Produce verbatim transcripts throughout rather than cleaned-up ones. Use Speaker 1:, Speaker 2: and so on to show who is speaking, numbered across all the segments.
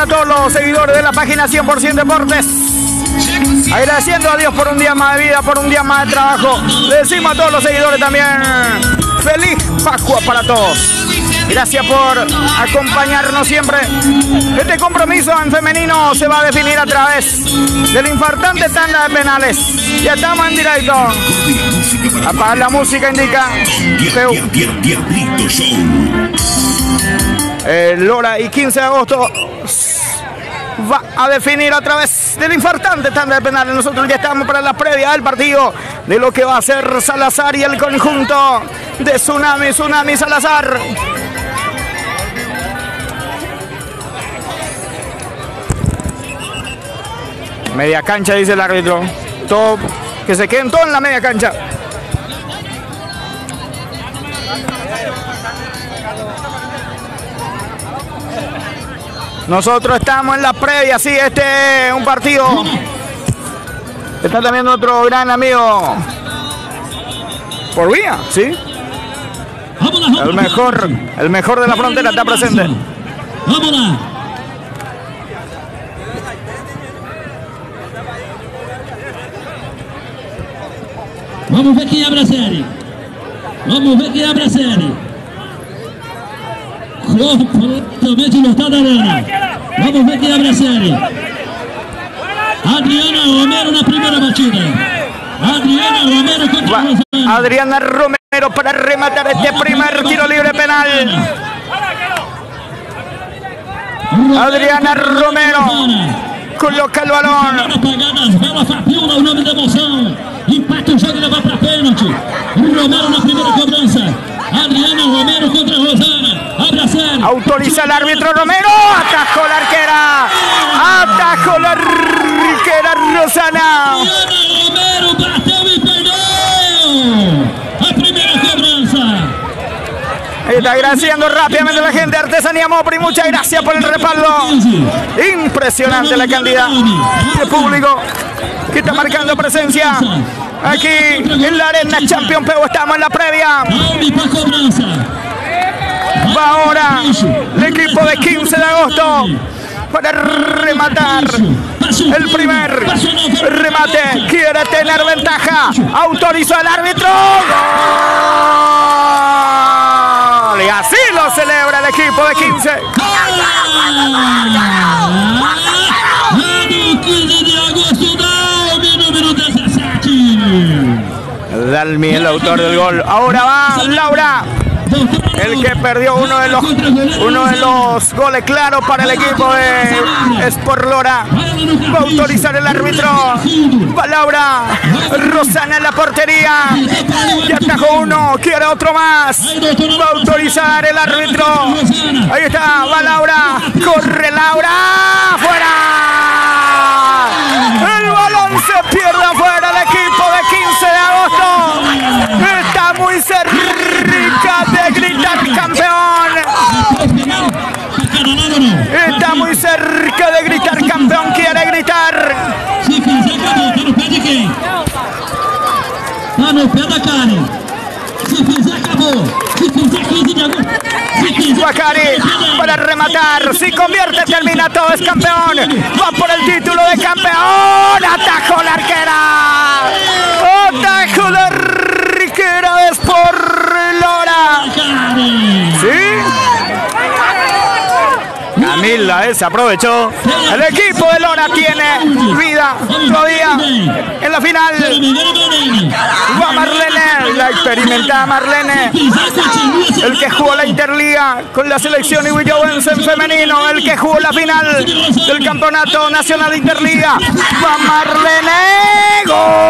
Speaker 1: para todos los seguidores de la página cien por ciento Deportes. Agradeciendo a Dios por un día más de vida, por un día más de trabajo. Le decimos a todos los seguidores también, feliz Pascua para todos. Gracias por acompañarnos siempre. Este compromiso en femenino se va a definir a través del infartante tanda de penales. Ya estamos en directo. Apagar la música indica el Lora y quince de agosto va a definir a través del infartante tanda de penales. Nosotros ya estamos para la previa del partido de lo que va a ser Salazar y el conjunto de Tsunami, Tsunami Salazar. Media cancha, dice el árbitro. Todo, que se queden todos en la media cancha. Nosotros estamos en la previa, sí, este es un partido. Está también otro gran amigo. Por vía, sí. El mejor, el mejor de la frontera está presente.
Speaker 2: Vámonos. Vamos ver quem abre a série. Vamos ver quem abre a série. Completamente lotada a arena. Vamos ver quem abre a série. Adriana Romero na primeira batida. Adriana Romero contra
Speaker 1: Va, Adriana Romero para rematar este primer tiro libre penal. Adriana Romero coloca el balón.
Speaker 2: Apagadas, Bela Fabiola, o nome da emoção. Empata o jogo e leva para pênalti. Romero na primeira cobrança. Adriana Romero contra Rosana. Abre a série.
Speaker 1: Autoriza el árbitro Romero. Atajó la arquera. Atajó la arquera Rosana.
Speaker 2: Adriana Romero bateu e perdeu. A primeira cobrança.
Speaker 1: Está agradeciendo rápidamente a la gente de Artesanía Mopri. Muchas gracias por el respaldo. Impresionante la cantidad de público que está marcando presencia aquí en la Arena Champion Peu. Estamos en la previa. Va ahora el equipo de quince de agosto para rematar el primer remate. Quiere tener ventaja. Autorizó el árbitro. ¡Gol! Y así lo celebra el equipo de quince. Dalmi, el autor del gol. Ahora va Laura, el que perdió uno de los uno de los goles claros para el equipo de Sport Lora. Va a autorizar el árbitro. Va Laura. Rosana en la portería. Ya atajó uno. Quiere otro más. Va a autorizar el árbitro. Ahí está. Va Laura. Corre Laura. ¡Fuera! El balón se pierde afuera. El equipo de quince de agosto está muy cerca de gritar campeón. Está muy cerca de gritar campeón. Quiere gritar.
Speaker 2: Tá no pé da Karen. Se fizer, acabou. Se fizer quinze de agosto.
Speaker 1: Guacari para rematar. Si convierte, termina todo, es campeón. Va por el título de campeón. Atajó la arquera. Atajó la arquera de Sport Lora. ¿Sí? Camila, eh, se aprovechó. El equipo de Lora tiene vida todavía en la final. Va Marlene, la experimentada Marlene, el que jugó la Interliga con la selección ihuilloense en femenino, el que jugó la final del campeonato nacional de Interliga. Va Marlene,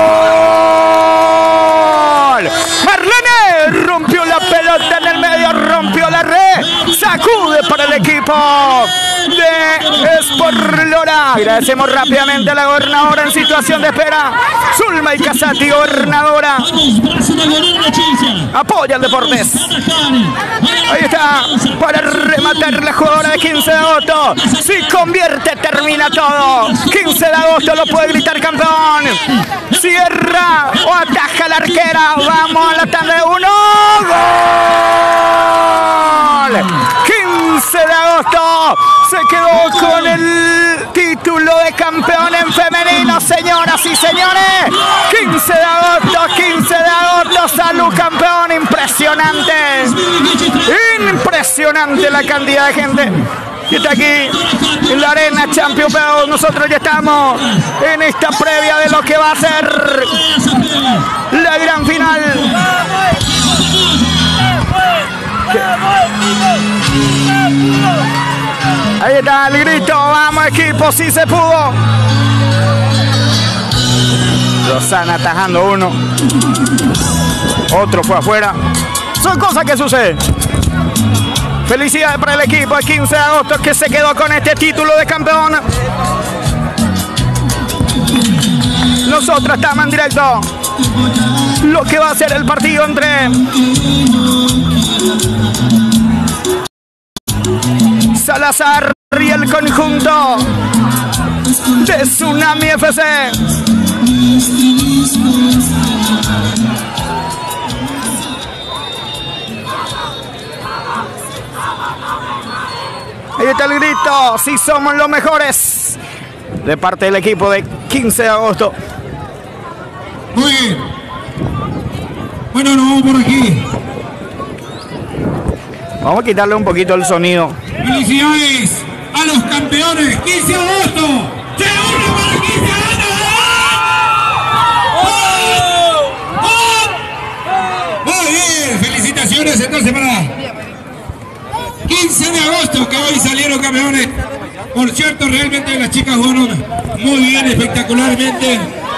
Speaker 1: gol. Marlene rompió la pelota en el medio, rompió la red, sacude para el equipo de Sport Lora. Agradecemos rápidamente a la gobernadora en situación de espera, Zulma y Casati, gobernadora. Apoya el Deportes. Ahí está, para rematar la jugadora de quince de agosto. Si convierte, termina todo. quince de agosto lo puede gritar campeón. Cierra o ataja la arquera. Vamos a la tanda de uno. ¡Gol! quince quince de agosto se quedó con el título de campeón en femenino, señoras y señores. quince de agosto, quince de agosto, Salud campeón. Impresionante, impresionante la cantidad de gente que está aquí en la Arena Champions, pero nosotros ya estamos en esta previa de lo que va a ser la gran final. Ahí está el grito, vamos equipo, sí se pudo. Rosana atajando uno, otro fue afuera. Son cosas que suceden. Felicidades para el equipo de quince de agosto que se quedó con este título de campeón. Nosotros estamos en directo. Lo que va a ser el partido entre Salazar y el conjunto de Tsunami F C. Ahí está el grito, si somos los mejores, de parte del equipo de quince de agosto.
Speaker 2: Muy bien. Bueno, nos vamos por aquí.
Speaker 1: Vamos a quitarle un poquito el sonido.
Speaker 2: Felicidades a los campeones. quince de agosto. Se une para quince de agosto. Muy bien. Felicitaciones entonces para quince de agosto, que hoy salieron campeones. Por cierto, realmente las chicas jugaron muy bien, espectacularmente.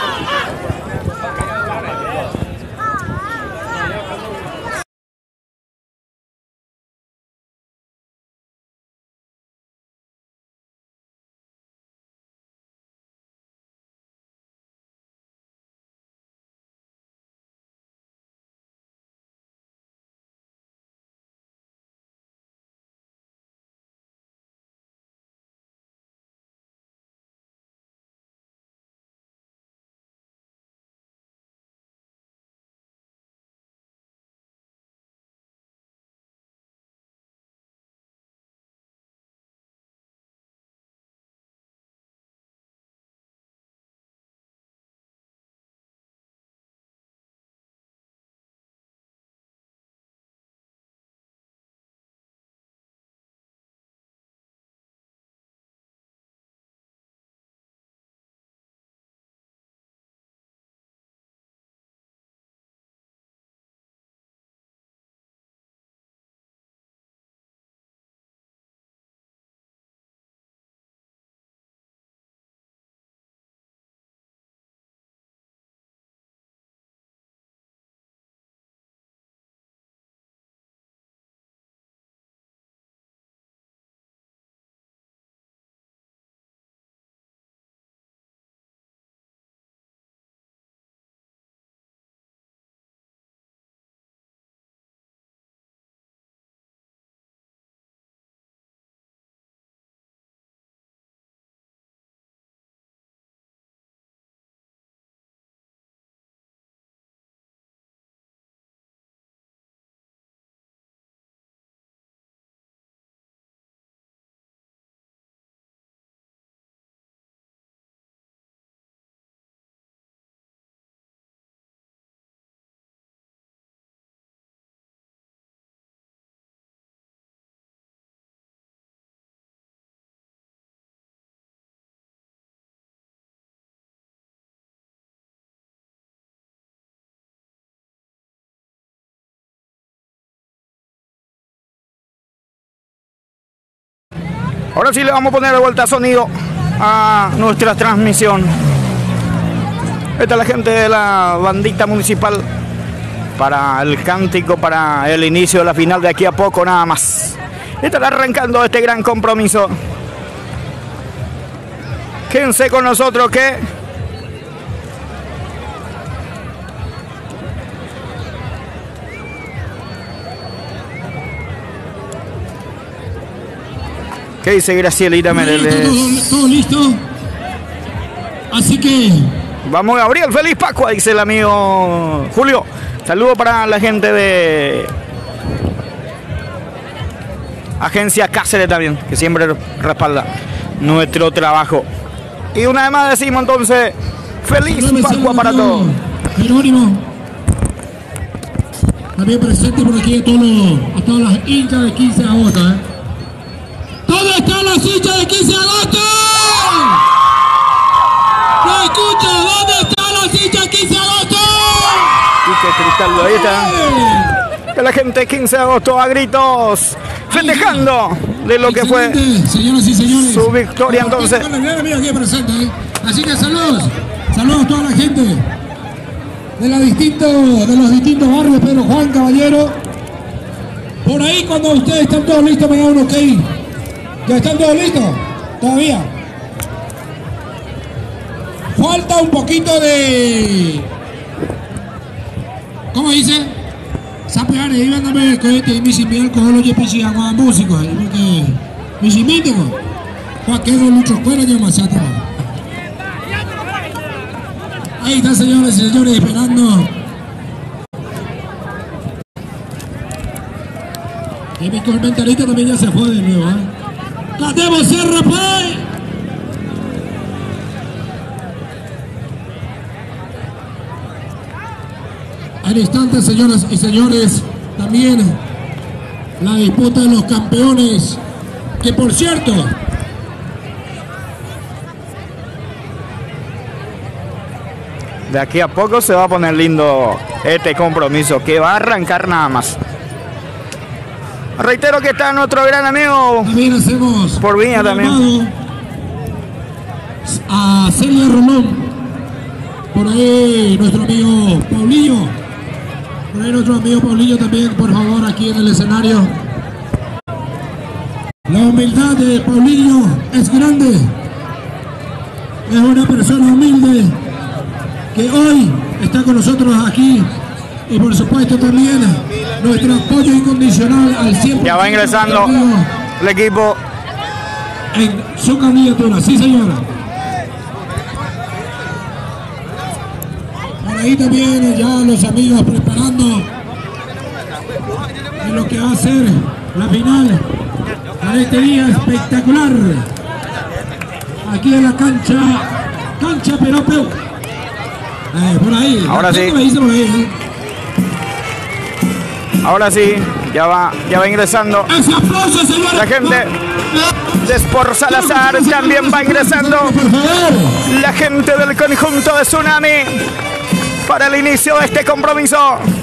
Speaker 1: Ahora sí le vamos a poner de vuelta sonido a nuestra transmisión. Esta es la gente de la bandita municipal para el cántico, para el inicio de la final de aquí a poco nada más. Estará arrancando este gran compromiso. Quédense con nosotros que ¿qué dice Gracielita Mereles?
Speaker 2: Todo, todo listo. Así que
Speaker 1: vamos, Gabriel, feliz Pascua, dice el amigo Julio. Saludo para la gente de Agencia Cáceres también, que siempre respalda nuestro trabajo. Y una vez más decimos entonces, feliz Pascua para todos.
Speaker 2: Jerónimo, también presente por aquí a, todos los, a todas las hinchas de quince de agosto. ¿eh? ¿Dónde están las hinchas de quince de agosto? ¿No escucha? ¿Dónde están las hinchas de quince de agosto?
Speaker 1: Y que Cristaldo, ahí está. Que la gente de quince de agosto a gritos, festejando de lo que fue
Speaker 2: señoras y señores,
Speaker 1: su victoria entonces.
Speaker 2: Aquí presente, ¿eh? Así que saludos, saludos a toda la gente de, la distinto, de los distintos barrios. Pedro Juan, Caballero. Por ahí cuando ustedes están todos listos me dan un ok. ¿Ya están todos listos? Todavía. Falta un poquito de... ¿Cómo dice? Sapere, iban a ver que este mi simbial con los jepisi agua músicos, porque mi simítico, para que no lucho fuera yo más atrás. Ahí está, señores y señores, esperando. Y mi comentarista también ya se fue de nuevo, ¿eh? ¡Catemos R P! Al instante, señoras y señores, también la disputa de los campeones, que por cierto,
Speaker 1: de aquí a poco se va a poner lindo este compromiso, que va a arrancar nada más. Reitero que está nuestro gran amigo
Speaker 2: también hacemos
Speaker 1: por Viña también.
Speaker 2: A Celia Rolón, por ahí nuestro amigo Paulillo. Por ahí nuestro amigo Paulillo también, por favor, aquí en el escenario. La humildad de Paulillo es grande. Es una persona humilde que hoy está con nosotros aquí. Y por supuesto también nuestro apoyo incondicional al cien por ciento.
Speaker 1: Ya va ingresando el equipo
Speaker 2: en su candidatura. Sí, señora. Ahí también ya los amigos preparando en lo que va a ser la final de este día espectacular aquí en la cancha cancha Peropeu. Eh, por ahí
Speaker 1: ahora sí
Speaker 2: por ahí.
Speaker 1: ahora sí ya va ya va ingresando
Speaker 2: ese aplauso,
Speaker 1: la gente de Sport Salazar. También va ingresando la gente del conjunto de Tsunami para el inicio de este compromiso.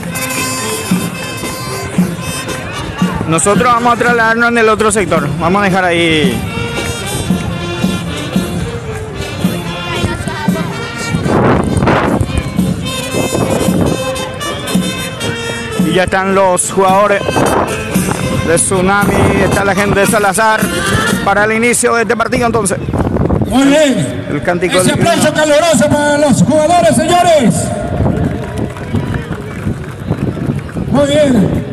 Speaker 1: Nosotros vamos a trasladarnos en el otro sector. Vamos a dejar ahí. Y ya están los jugadores de Tsunami. Está la gente de Salazar para el inicio de este partido entonces.
Speaker 2: Muy bien.
Speaker 1: El cántico
Speaker 2: ese
Speaker 1: del...
Speaker 2: aplauso caluroso para los jugadores, señores. Muy bien.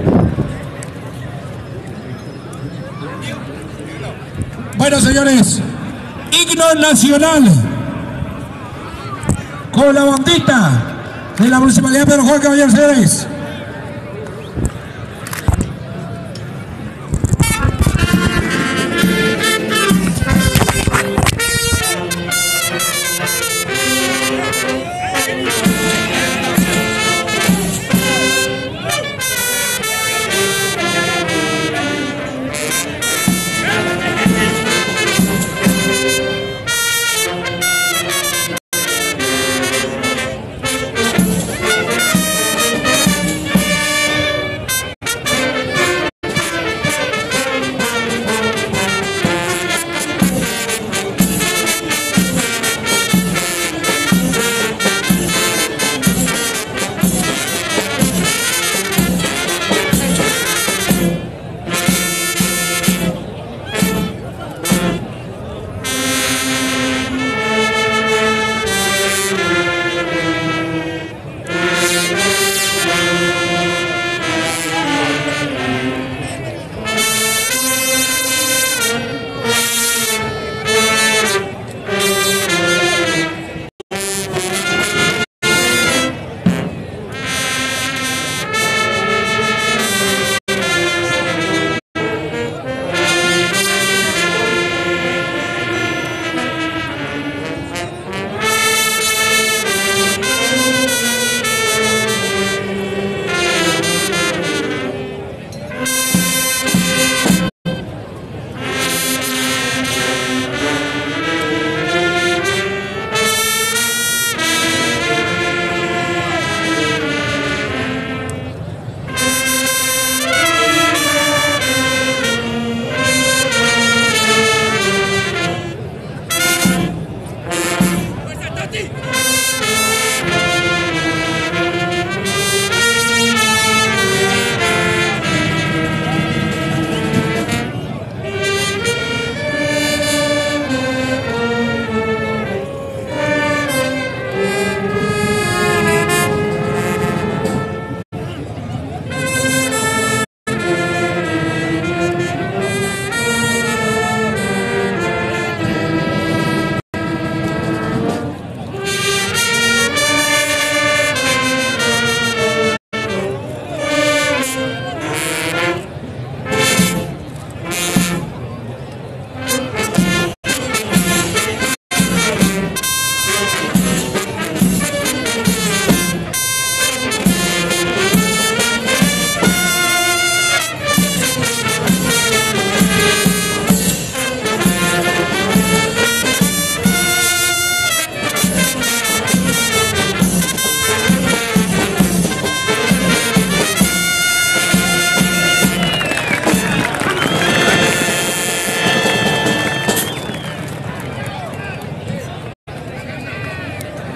Speaker 2: Bueno, señores, himno nacional con la bandita de la Municipalidad de Pedro Juan, Caballero, señores.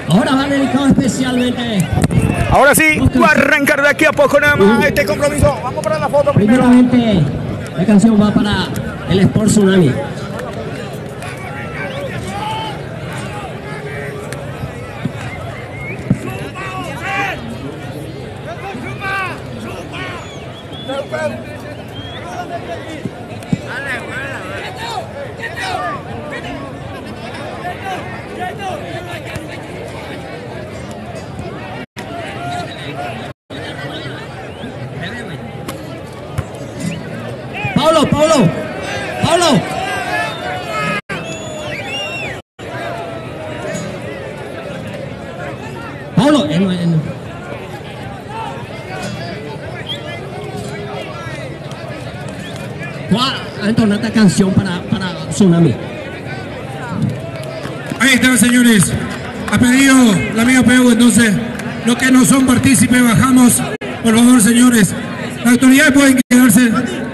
Speaker 3: Ahora va dedicado especialmente.
Speaker 1: Ahora sí, va a arrancar de aquí a poco nada más este compromiso. Vamos para la foto primero.
Speaker 3: Primeramente, la canción va para el Sport Tsunami. Paulo, Paulo, Paulo. Paulo, eh, no, eh, no. ¿Cuál? Entonces, esta canción para, para Tsunami.
Speaker 2: Ahí están, señores. Ha pedido la amiga Peu, entonces, los que no son partícipes, bajamos. Por favor, señores. Las autoridades pueden quedarse.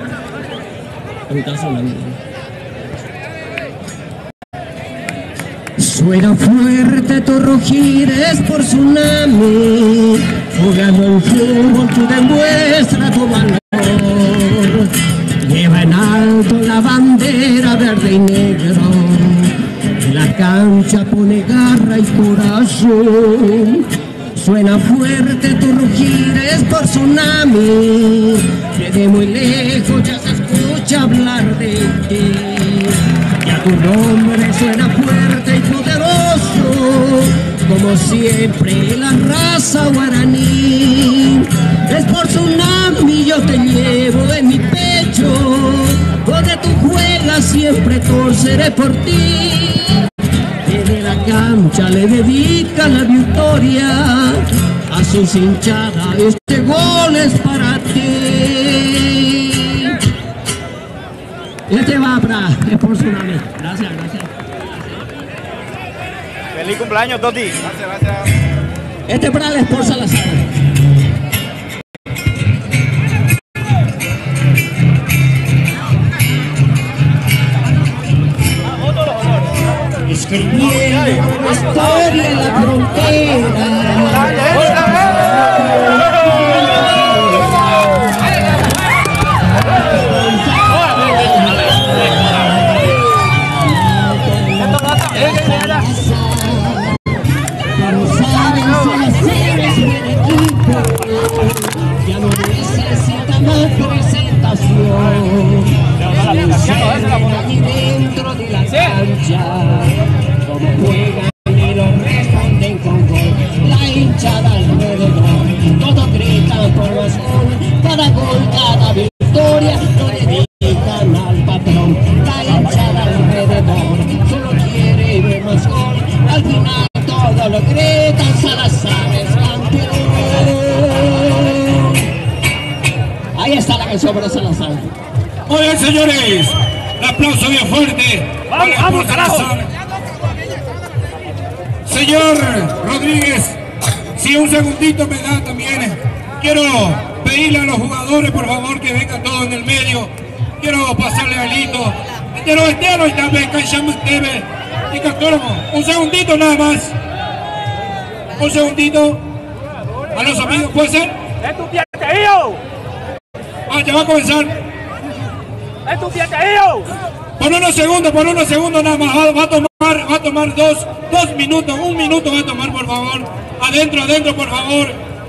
Speaker 3: Suena fuerte tu rugir, es por Tsunami. Jugando en fútbol tú demuestras tu valor. Lleva en alto la bandera verde y negro. En la cancha pone garra y corazón. Suena fuerte tu rugir, es por Tsunami. Desde muy lejos ya se escucha hablar de ti. Ya tu nombre suena fuerte y poderoso, como siempre la raza guaraní. Es por Tsunami yo te llevo en mi pecho, donde tú juegas siempre torceré por ti. Desde la cancha le dedica la victoria a sus hinchadas, este gol es para ti. Este va para es por Tsunami. Gracias, gracias.
Speaker 1: Feliz cumpleaños, Toti. Gracias, gracias.
Speaker 3: Este es para el Sport Salazar. Escribiendo una historia en la frontera. Pero saben si eres buen equipo, ya no necesita más presentación. Aquí dentro de la cancha, como juegan y lo responden con gol. La hinchada alrededor, todos gritan por más gol. Cada gol, cada victoria, lo dedican al patrón. La hinchada alrededor, solo quiere ver más gol. Al final todos lo gritan, Salazar es campeón. Ahí está la canción para Salazar.
Speaker 2: Muy bien, señores. Un aplauso bien fuerte.
Speaker 1: Vamos, vamos, carajo.
Speaker 2: Señor Rodríguez, si un segundito me da también, quiero pedirle a los jugadores, por favor, que vengan todos en el medio. Quiero pasarle a Lito. Quiero entero y también Caixamos T V y Castrónomo. Un segundito nada más. Un segundito. A los amigos, ¿puede ser?
Speaker 1: ¡Es tu pieteío!
Speaker 2: Ah, ya va a comenzar.
Speaker 1: ¡Es tu pieteío!
Speaker 2: Por unos segundos, por unos segundos nada más. Va, va a tomar, va a tomar dos, dos minutos, un minuto va a tomar, por favor. Adentro, adentro, por favor.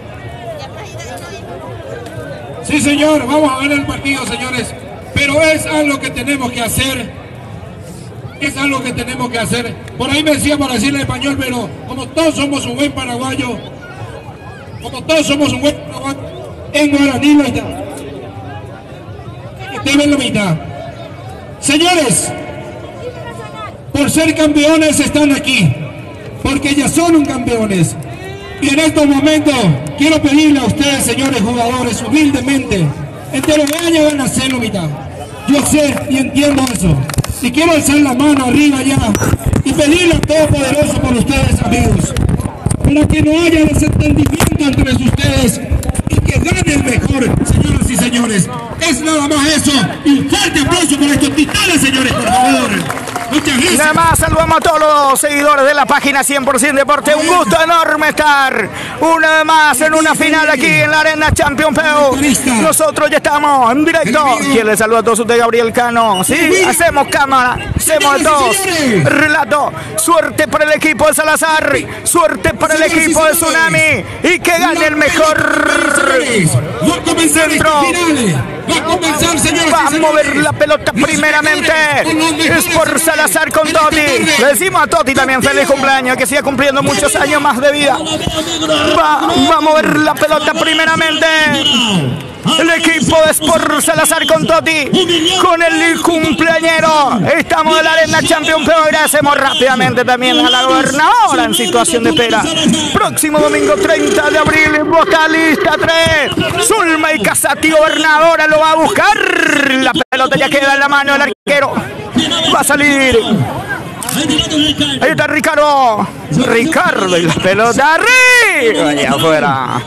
Speaker 2: Sí, señor, vamos a ver el partido, señores. Pero es algo que tenemos que hacer. Es algo que tenemos que hacer. Por ahí me decía para decirle en español, pero como todos somos un buen paraguayo, como todos somos un buen paraguayo, en guaraní lo está. Deben la mitad. Señores, por ser campeones están aquí, porque ya son un campeones. Y en estos momentos quiero pedirle a ustedes, señores jugadores, humildemente, entero año van a hacerlo mitad. Yo sé y entiendo eso. Y quiero alzar la mano arriba ya y pedirle a Todopoderoso por ustedes, amigos, para que no haya desentendimiento entre ustedes y que gane el mejor, señoras y señores. Es nada más eso. Y un fuerte aplauso para estos titanes, señores, por favor. Muchas gracias.
Speaker 1: Nada más saludamos a todos los seguidores de la página cien por ciento Deporte. Un gusto enorme estar una vez más en una final aquí en la Arena Champions Peu. Nosotros ya estamos en directo. Quien les saluda a todos ustedes, Gabriel Cano. Sí, hacemos cámara, hacemos de todo. Relato. Suerte para el equipo de Salazar. Suerte para el equipo de Tsunami. Y que gane el mejor centro.
Speaker 2: Va a comenzar, señores.
Speaker 1: Va a mover la pelota primeramente. Es por Salazar con Toti. Le decimos a Toti también feliz cumpleaños, que siga cumpliendo muchos años más de vida. Va, va a mover la pelota primeramente. El equipo es por Salazar con Toti, con el cumpleañero. Estamos en la Arena Champions Peu. Agradecemos rápidamente también a la gobernadora en situación de espera. Próximo domingo treinta de abril, Botalista tres. Zulma y Casati, gobernadora, lo va a buscar. La pelota ya queda en la mano del arquero. Va a salir. Ahí está Ricardo. Ricardo y la pelota arriba. Allá afuera.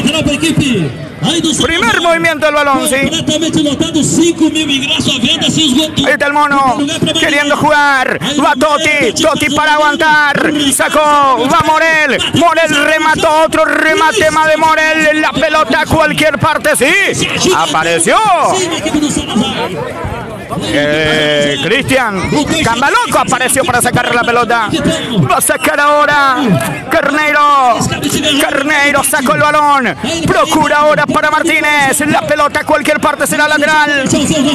Speaker 1: Primer movimiento del balón, sí. Ahí está el mono queriendo jugar. Va Toti, Toti para aguantar. Sacó, va Morel. Morel remató, otro remate más de Morel. En la pelota a cualquier parte, sí. Apareció. Eh, Cristian Cambaloco apareció para sacar la pelota. Va a sacar ahora Carneiro. Carneiro sacó el balón. Procura ahora para Martínez. La pelota a cualquier parte será lateral.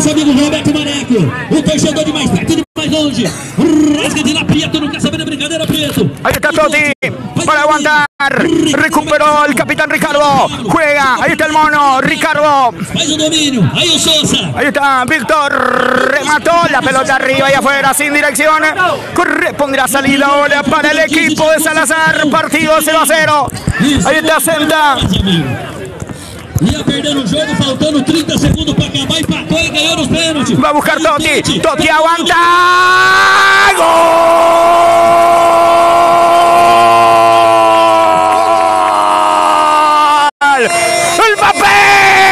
Speaker 1: Ahí está Toti para aguantar. Recuperó el capitán Ricardo. Juega. Ahí está el mono. Ricardo. Ahí está Víctor. Remató la pelota arriba y afuera sin dirección. Correspondrá salida ahora para el equipo de Salazar. Partido cero a cero. Ahí está Senta.
Speaker 4: Ia perdendo o jogo, faltando trinta segundos para acabar, empatou e ganhou nos pênaltis.
Speaker 1: Va a buscar Toti. Toti aguanta. ¡Gol! ¡El Mbappé!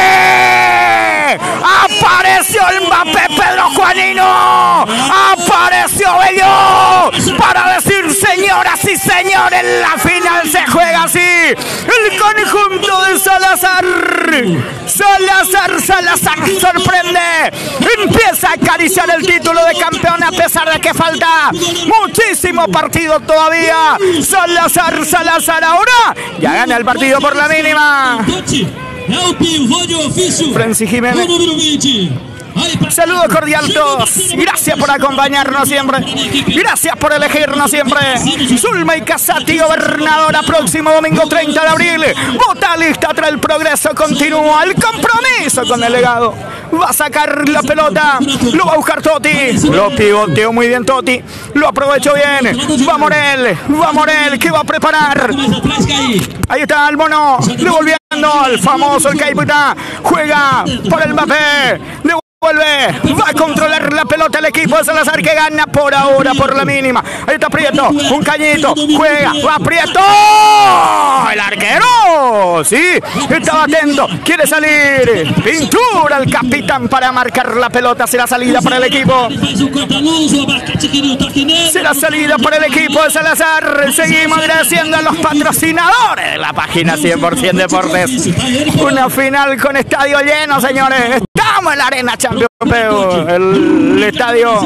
Speaker 1: ¡Apareció el Mbappé, Pedro Juanino! ¡Apareció Bello! Para decir, señoras y señores, la final se juega así. El conjunto de Salazar. Salazar, Salazar sorprende. Empieza a acariciar el título de campeón a pesar de que falta muchísimo partido todavía. Salazar, Salazar ahora ya gana el partido por la mínima. Francis Jiménez. Saludos cordiales a todos. Gracias por acompañarnos siempre. Gracias por elegirnos siempre. Zulma y Casati, gobernadora, próximo domingo treinta de abril. Botalista trae el progreso, continúa el compromiso con el legado. Va a sacar la pelota. Lo va a buscar Toti. Lo pivoteó muy bien Toti. Lo aprovechó bien. Va Morel. Va Morel que va a preparar. Ahí está el mono. Devolviendo al famoso el Caipita. Juega para el Mbappé. Vuelve, va a controlar la pelota el equipo de Salazar que gana por ahora por la mínima. Ahí está Prieto, un cañito, juega, va Prieto. El arquero, sí, estaba atento, quiere salir. Pintura el capitán para marcar la pelota. Será salida para el equipo. Será salida para el equipo de Salazar. Seguimos agradeciendo a los patrocinadores de la página cien por ciento Deportes. Una final con estadio lleno, señores. Estamos en la Arena Champions Peu, el estadio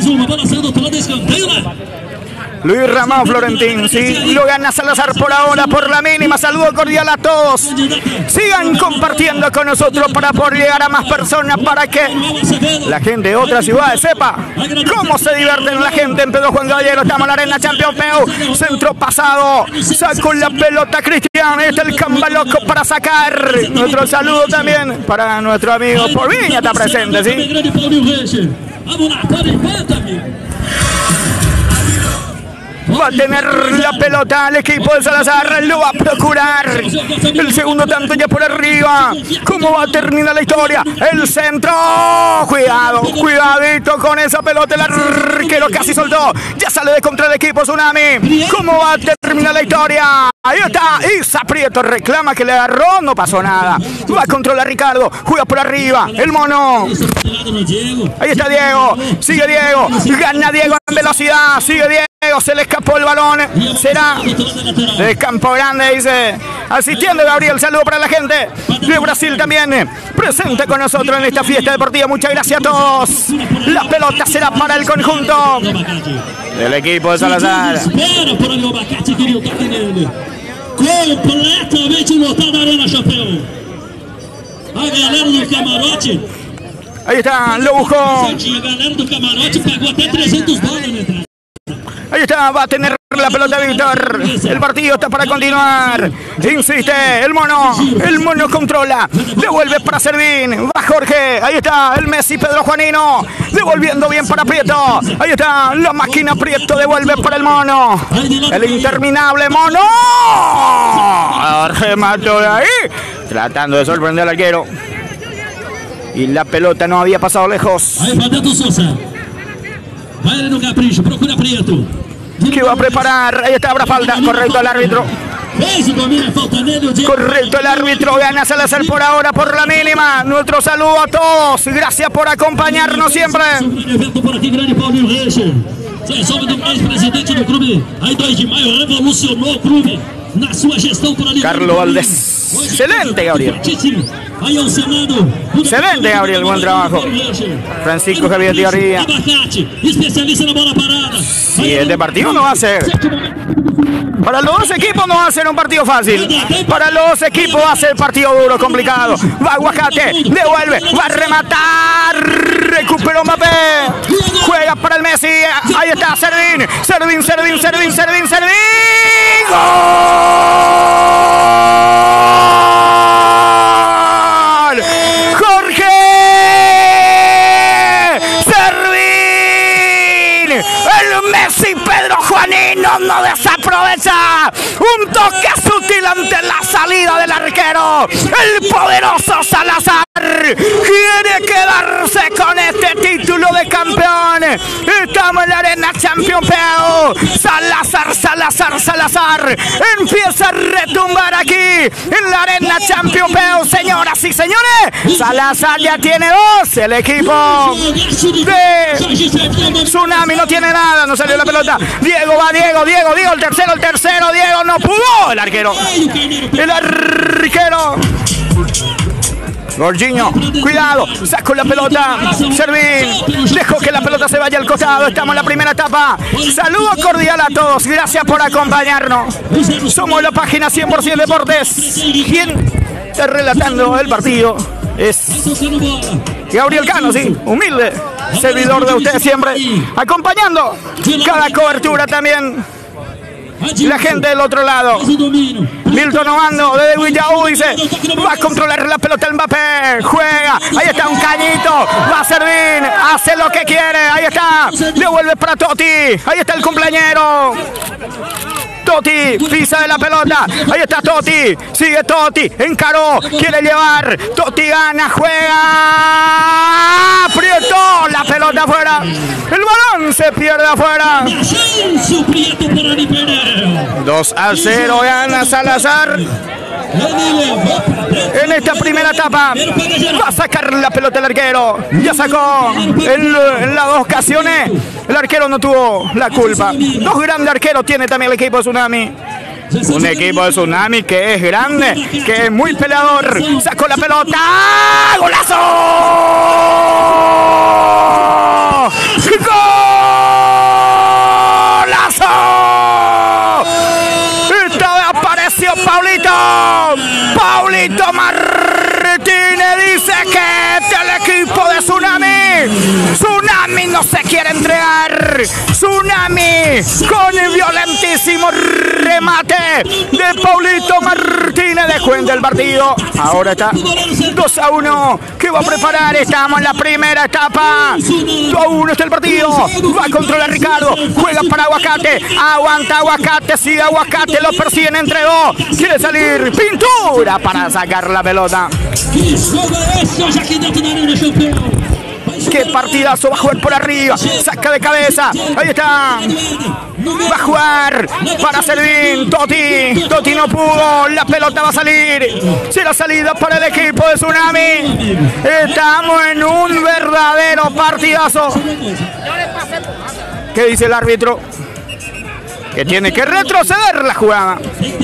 Speaker 1: Luis Ramón Florentín, sí, lo gana Salazar por ahora, por la mínima. Saludo cordial a todos. Sigan compartiendo con nosotros para poder llegar a más personas, para que la gente de otras ciudades sepa cómo se divierten la gente en Pedro Juan Caballero. Estamos en la Arena Champions Peu, centro pasado, sacó la pelota Cristian, este es el Cambaloco para sacar. Nuestro saludo también para nuestro amigo Porviña, está presente, sí. Va a tener la pelota el equipo de Salazar. Lo va a procurar. El segundo tanto ya por arriba. ¿Cómo va a terminar la historia? El centro. Cuidado, cuidadito con esa pelota. El arquero casi soltó. Ya sale de contra el equipo Tsunami. ¿Cómo va a terminar la historia? Ahí está. Isa Prieto reclama que le agarró. No pasó nada. Va a controlar Ricardo. Juega por arriba. El mono. Ahí está Diego. Sigue Diego. Gana Diego en velocidad. Sigue Diego. Se le escapó el balón. Será de Campo Grande, dice. Asistiendo Gabriel. Saludo para la gente de Brasil también. Presente con nosotros en esta fiesta deportiva. Muchas gracias a todos. La pelota será para el conjunto del equipo de Salazar.
Speaker 4: Completamente lotada a Arena Chapéu. A galera do camarote.
Speaker 1: Ahí está, lo buscó.
Speaker 4: A galera do camarote pagou até trescientos dólares na entrada.
Speaker 1: Ahí está, va a tener la pelota Víctor. El partido está para continuar. Insiste, el mono. El mono controla. Devuelve para Servín. Va Jorge. Ahí está, el Messi Pedro Juanino. Devolviendo bien para Prieto. Ahí está, la máquina Prieto devuelve para el mono. El interminable mono. Remató de ahí. Tratando de sorprender al arquero. Y la pelota no había pasado lejos.
Speaker 4: Ahí va Neto Sosa. Va no capricho, procura Prieto.
Speaker 1: ¿Qué va a preparar? Ahí está, habrá falta. Correcto el árbitro. Correcto el árbitro. Gana Salazar por ahora por la mínima. Nuestro saludo a todos. Gracias por acompañarnos siempre.
Speaker 4: Por aqui, grande Paulinho Reicher. Seleção do ex-presidente do clube. Aí dois de maio revolucionou o clube na sua gestão por ali.
Speaker 1: Carlos Valdés. Excelente, Gabriel. Excelente, Gabriel. Buen trabajo. Francisco Javier Diarría.
Speaker 4: Especialista na bola parada.
Speaker 1: Sí, este partido no va a ser. Para los dos equipos no va a ser un partido fácil. Para los dos equipos va a ser partido duro, complicado. Va Aguacate, devuelve, va a rematar. Recuperó Mbappé. Juega para el Messi. Ahí está Servín. Servín, Servín, Servín, Servín, Servín. ¡Gol! Jorge Servín. El Messi Pedro Juanino no desaprovecha. Un toque sutil ante la salida del arquero. El poderoso Salazar quiere quedarse con este título de campeón. Estamos en la Arena Champions. Salazar, Salazar, Salazar. Empieza a retumbar aquí en la Arena Champions, señoras y señores. Salazar ya tiene dos. El equipo de Tsunami no tiene nada. No salió la pelota. Diego va, Diego, Diego, Diego, el tercero, el tercero. Diego no pudo. El arquero. El arquero. Gorginho, cuidado, sacó la pelota. Servín, dejó que la pelota se vaya al costado. Estamos en la primera etapa. Saludo cordial a todos. Gracias por acompañarnos. Somos la página cien por ciento Deportes. ¿Quién está relatando el partido? Es Gabriel Cano, sí, humilde servidor de ustedes siempre, acompañando cada cobertura también. La gente del otro lado. Milton Obando desde Guillaú dice: va a controlar la pelota el Mbappé. Juega. Ahí está un cañito. Va a servir. Hace lo que quiere. Ahí está. Devuelve para Totti. Ahí está el cumpleañero. Totti pisa de la pelota. Ahí está Totti. Sigue Totti. Encaró. Quiere llevar. Totti gana. Juega. Apretó la pelota afuera. El balón se pierde afuera. dos a cero gana Salazar. En esta primera etapa va a sacar la pelota el arquero. Ya sacó en, en las dos ocasiones. El arquero no tuvo la culpa. Dos grandes arqueros tiene también el equipo de Tsunami. Un equipo de Tsunami que es grande, que es muy peleador. Sacó la pelota. ¡Golazo! ¡Golazo! Esta vez apareció Paulito. Paulito Martínez dice que este es el equipo de Tsunami. Tsunami no se quiere entregar. Tsunami con el violentísimo remate de Paulito Martínez de cuenta el partido. Ahora está dos a uno. ¿Qué va a preparar? Estamos en la primera etapa. dos a uno está el partido. Va a controlar Ricardo. Juega para Aguacate. Aguanta Aguacate. Sigue Aguacate. Lo persiguen entre dos. Quiere salir. Pintura para sacar la pelota. Qué partidazo, va a jugar por arriba, saca de cabeza, ahí está, va a jugar para Servín, Totti, Totti no pudo, la pelota va a salir, será salida para el equipo de Tsunami, estamos en un verdadero partidazo. ¿Qué dice el árbitro? Que tiene que retroceder la jugada.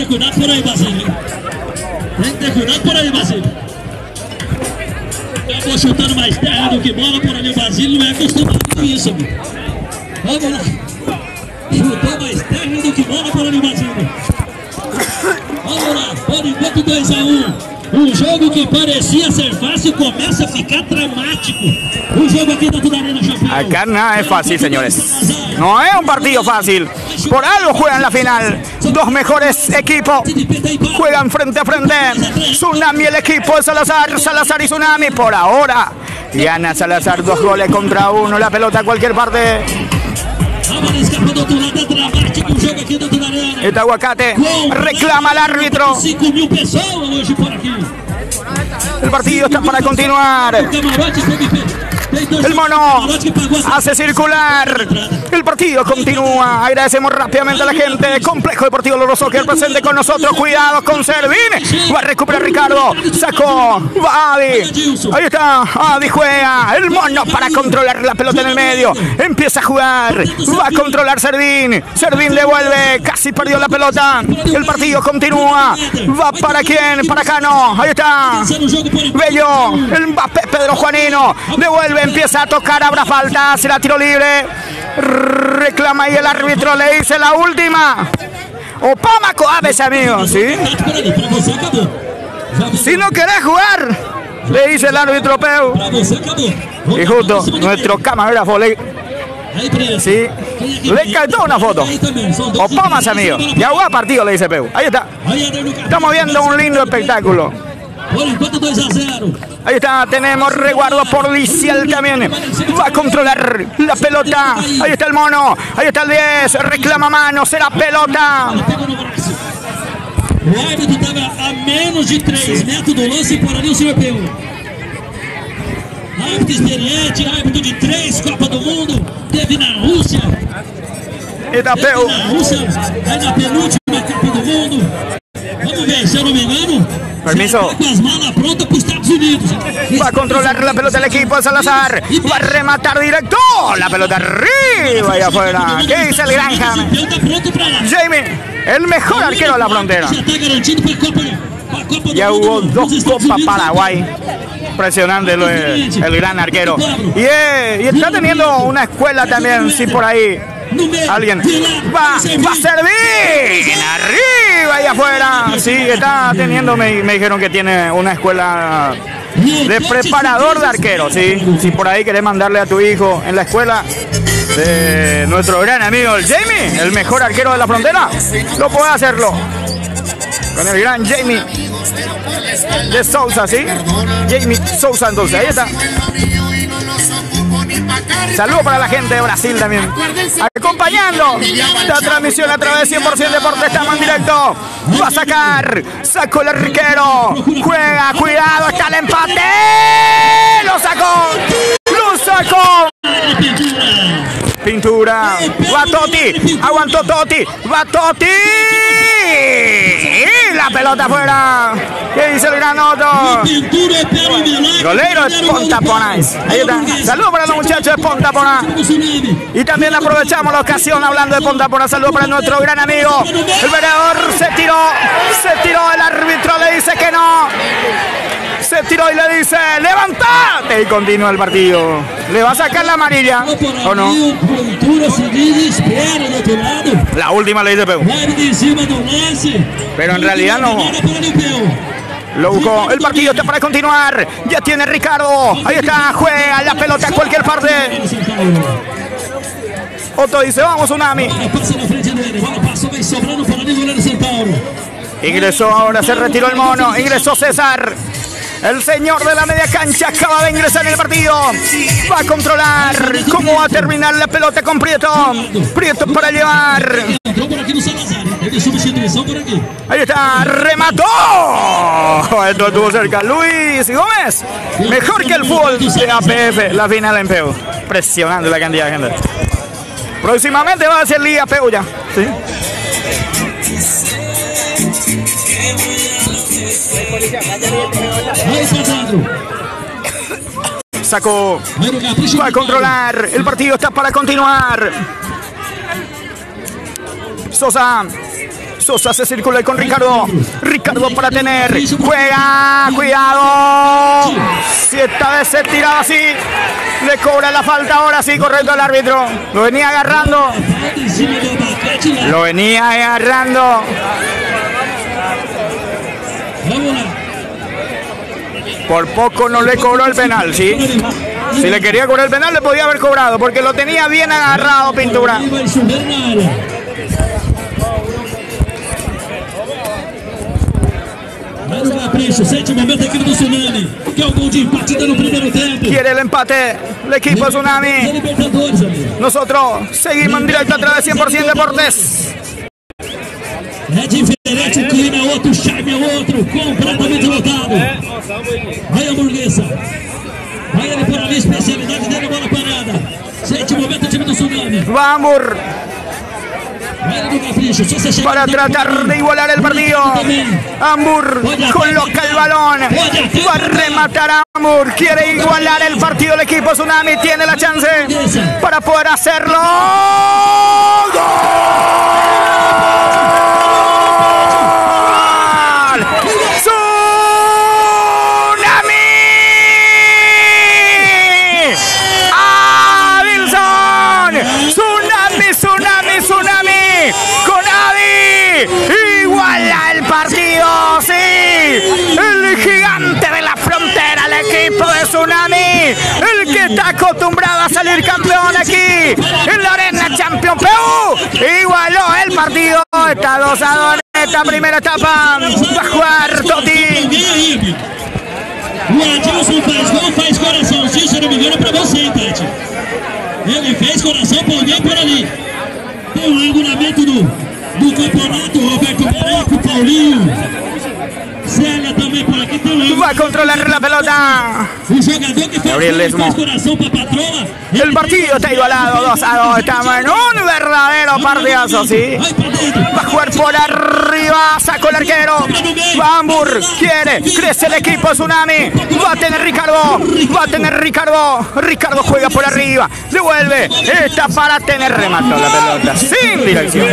Speaker 4: Acabou chutando mais terra do que bola por ali. O Basílio não é acostumado com isso, amigo. Vamos lá. Chutou mais terra do que bola por ali o Basílio. Vamos lá. Por enquanto dois a um. Um jogo que parecia ser fácil começa a ficar dramático. O jogo aqui da Tudarena Chapéu.
Speaker 1: Acá nada es fácil, señores. No es un partido fácil. Por algo juegan la final. Dos mejores equipos juegan frente a frente. Tsunami, el equipo de Salazar. Salazar y Tsunami. Por ahora gana Salazar dos goles contra uno. La pelota a cualquier parte. Este Aguacate reclama al árbitro. El partido está para continuar. El mono hace circular. El partido continúa. Agradecemos rápidamente a la gente de Complejo Deportivo Loro Soccer presente con nosotros. Cuidado con Servín. Va a recuperar Ricardo. Sacó. Va Adi. Ahí está. Adi juega. El mono para controlar la pelota en el medio. Empieza a jugar. Va a controlar Servín. Servín devuelve. Casi perdió la pelota. El partido continúa. Va para quién. Para Cano. Ahí está. Bello. El Mbappé Pedro Juanino. Devuelve. Empieza a tocar, habrá falta, será tiro libre. Reclama y el árbitro le dice la última. Opama Coaves, amigos, ¿sí? Si no querés jugar, le dice el árbitro Peu. Y justo nuestro camarógrafo le, sí, le cantó una foto. Opama, amigos. Ya hubo partido, le dice Peu. Ahí está. Estamos viendo un lindo espectáculo. Ahí está, tenemos resguardo policial también. Va a controlar la pelota. Ahí está el mono. Ahí está el diez. Reclama mano. Será pelota.
Speaker 4: O árbitro estava a menos de três metros do lance e por ali o senhor Peu. Árbitro experiente, árbitro de três Copa do Mundo. Teve na Rússia.
Speaker 1: Está Peu.
Speaker 4: Na Rússia, aí na penúltima Copa do Mundo. Vamos ver, se eu não me engano.
Speaker 1: Permiso. Va a controlar la pelota el equipo de Salazar. Va a rematar directo. La pelota arriba y afuera. ¿Qué dice el Granja? Jamie, el mejor arquero de la frontera. Ya hubo dos Copas Paraguay. Impresionante el, el gran arquero. Y, eh, y está teniendo una escuela también, sí, por ahí. Alguien va, va a servir arriba y afuera. Sí, está teniendo, me, me dijeron que tiene una escuela de preparador de arqueros. Sí, si por ahí querés mandarle a tu hijo en la escuela de nuestro gran amigo el Jamie, el mejor arquero de la frontera, lo puede hacerlo con el gran Jamie de Sousa, ¿sí? Jamie Sousa, entonces ahí está. Saludos para la gente de Brasil también. Acompañando la transmisión a través de cien por ciento Deportes. Estamos en directo. Va a sacar. Sacó el arquero. Juega. Cuidado. Está el empate. Lo sacó. Lo sacó. Pintura. Va Totti. Aguantó Totti. Va Totti. Y la pelota afuera. ¿Qué dice el granoto? Golero de Ponta Ponais. Ahí está. Saludos para los muchachos de Ponta Pona. Y también aprovechamos la ocasión hablando de Ponta Pona. Saludos para nuestro gran amigo. El vereador se tiró. Se tiró. El árbitro le dice que no. Se tiró y le dice ¡levantate! Y continúa el partido. ¿Le va a sacar la amarilla o no? La última le dice Peu. Pero en realidad no. Lo buscó. El partido está para continuar. Ya tiene Ricardo. Ahí está. Juega la pelota a cualquier parte. Otto dice, vamos Tsunami. Ingresó ahora, se retiró el mono. Ingresó César. El señor de la media cancha acaba de ingresar en el partido. Va a controlar cómo va a terminar la pelota con Prieto. Prieto para llevar. Ahí está, remató. Esto estuvo cerca. Luis Gómez. Mejor que el fútbol de A P F. La final en P U. Impresionante la cantidad de gente. Próximamente va a ser Liga P U ya. ¿Sí? Sacó. Va a controlar. El partido está para continuar. Sosa. Sosa se circula con Ricardo. Ricardo para tener. Juega. Cuidado. Si esta vez se tiraba así. Le cobra la falta ahora sí, correcto el árbitro. Lo venía agarrando. Lo venía agarrando. Por poco no le cobró el penal, ¿sí? Si le quería cobrar el penal le podía haber cobrado porque lo tenía bien agarrado Pintura. Quiere el empate el equipo Tsunami. Nosotros seguimos en directo a través de cien por ciento Deportes.
Speaker 4: É diferente, o clima é outro, o charme é outro, completamente lotado. Vai a Hamburguesa. Vai ele por ali, especialidade dele, bola parada. Sente o momento, o time do Tsunami.
Speaker 1: Vamos. Para tratar de igualar el partido. Ambur coloca el balón. Va a rematar a Ambur. Quiere igualar el partido el equipo Tsunami. Tiene la chance para poder hacerlo. ¡Gol! Iguala el partido, sí. El gigante de la frontera, el equipo de Tsunami. El que está acostumbrado a salir campeón aquí en la Arena Champions P U. Igualó el partido. Está dos a dos en esta primera etapa. Va a jugar Totti.
Speaker 4: O Adilson faz gol, faz coraçãozinho, se não me engano, é pra você, Tati. Ele fez coração por alguém por ali. Tem um regulamento do. Do campeonato, Roberto Meleco, Paulinho, Célia também por aqui tem um.
Speaker 1: Va a controlar la pelota.
Speaker 4: O jogador que faz, faz coração para patroa.
Speaker 1: El partido está igualado, dos a dos. Estamos en un verdadero partidazo, ¿sí? Va a jugar por arriba, sacó el arquero. Bambur quiere, crece el equipo Tsunami. Va a tener Ricardo, va a tener Ricardo. Ricardo juega por arriba, devuelve. Está para tener, remató la pelota sin dirección.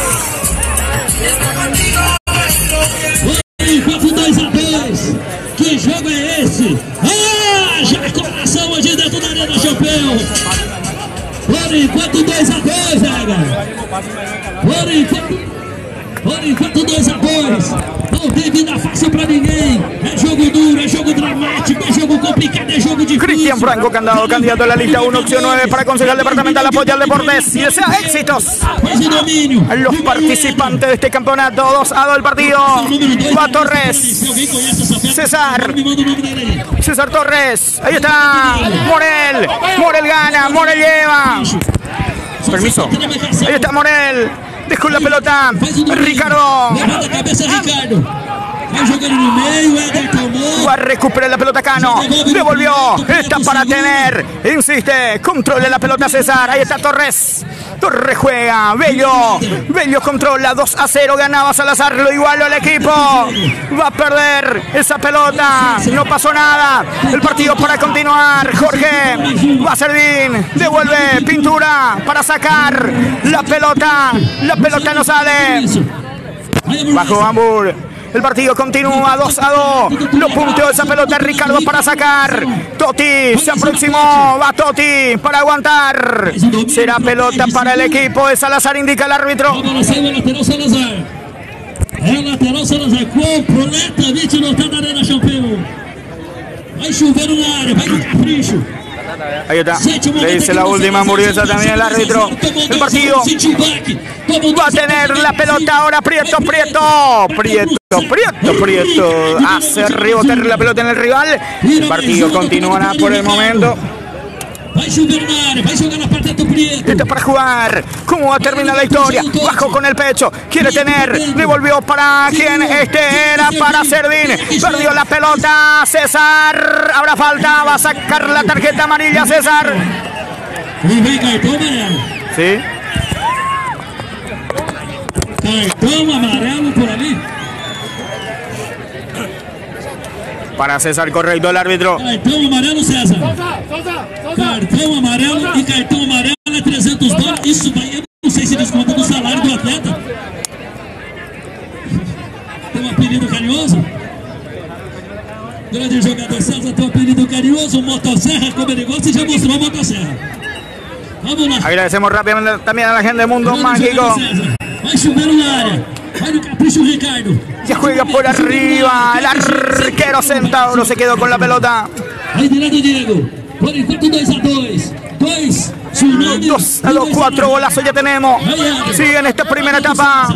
Speaker 4: Enquanto dois a dois, que jogo é esse? Ah, já é coração hoje dentro da Arena Chapéu. Por enquanto dois a dois, Ega. Por enquanto, por enquanto dois a dois. Não tem vida fácil pra ninguém. É jogo duro, é jogo dramático, é jogo complicado, é jogo difícil.
Speaker 1: Cristian Franco Candado, candidato a la lista uno, opción nueve para concejal departamental apoyo al Deportes y desea éxitos a los participantes de este campeonato. dos a dos el partido. Va Torres. César. César Torres. Ahí está. Morel. Morel gana. Morel lleva. Permiso. Ahí está Morel. Dejó la pelota. Ricardo. Va a recuperar la pelota Cano. Devolvió. Está para tener. Insiste. Controla la pelota César. Ahí está Torres. Torres juega. Bello. Bello controla. dos a cero. Ganaba Salazar. Lo igualó el equipo. Va a perder esa pelota. No pasó nada. El partido para continuar. Jorge. Va a Servín. Devuelve. Pintura. Para sacar la pelota. La pelota no sale. Bajo Bambur. El partido continúa dos a dos. Lo punteó esa pelota Ricardo para sacar. Totti se aproximó. Va Totti para aguantar. Será pelota para el equipo de Salazar, indica el árbitro.
Speaker 4: É lateral, Salazar completamente lotado na arena campeão. Vai chovendo na área, vai no capricho.
Speaker 1: Ahí está, le dice la última hamburguesa también el árbitro. El partido va a tener la pelota ahora. Prieto, Prieto, Prieto, Prieto, Prieto. Hace rebotar la pelota en el rival. El partido continuará por el momento. Listo para jugar. ¿Cómo va a terminar la historia? Bajo con el pecho. Quiere tener. Devolvió para quien. Este era para Servín. Perdió la pelota. César. Habrá falta. Va a sacar la tarjeta amarilla César. Sí.
Speaker 4: Cartão amarelo por ali.
Speaker 1: Para César, correcto el árbitro.
Speaker 4: Cartão amarelo, César. Cartão amarelo e cartão amarelo é trezentos dólares. Isso vai, eu não sei se desconta do salário do atleta. Tem um apelido carinhoso? Grande jogador César tem um apelido carinhoso, Motosserra, como ele gosta, e já mostrou a Motosserra. Vamos lá.
Speaker 1: Agradecemos rápidamente también a la gente de Mundo Mágico.
Speaker 4: Vai chover na área. Vai no capricho, Ricardo.
Speaker 1: Se juega por arriba. El arquero Centauro se quedó con la pelota.
Speaker 4: Aí de lado Diego. Por enquanto dois a dois. dois.
Speaker 1: dos a dos, cuatro golazos ya tenemos. Sigue en esta primera etapa.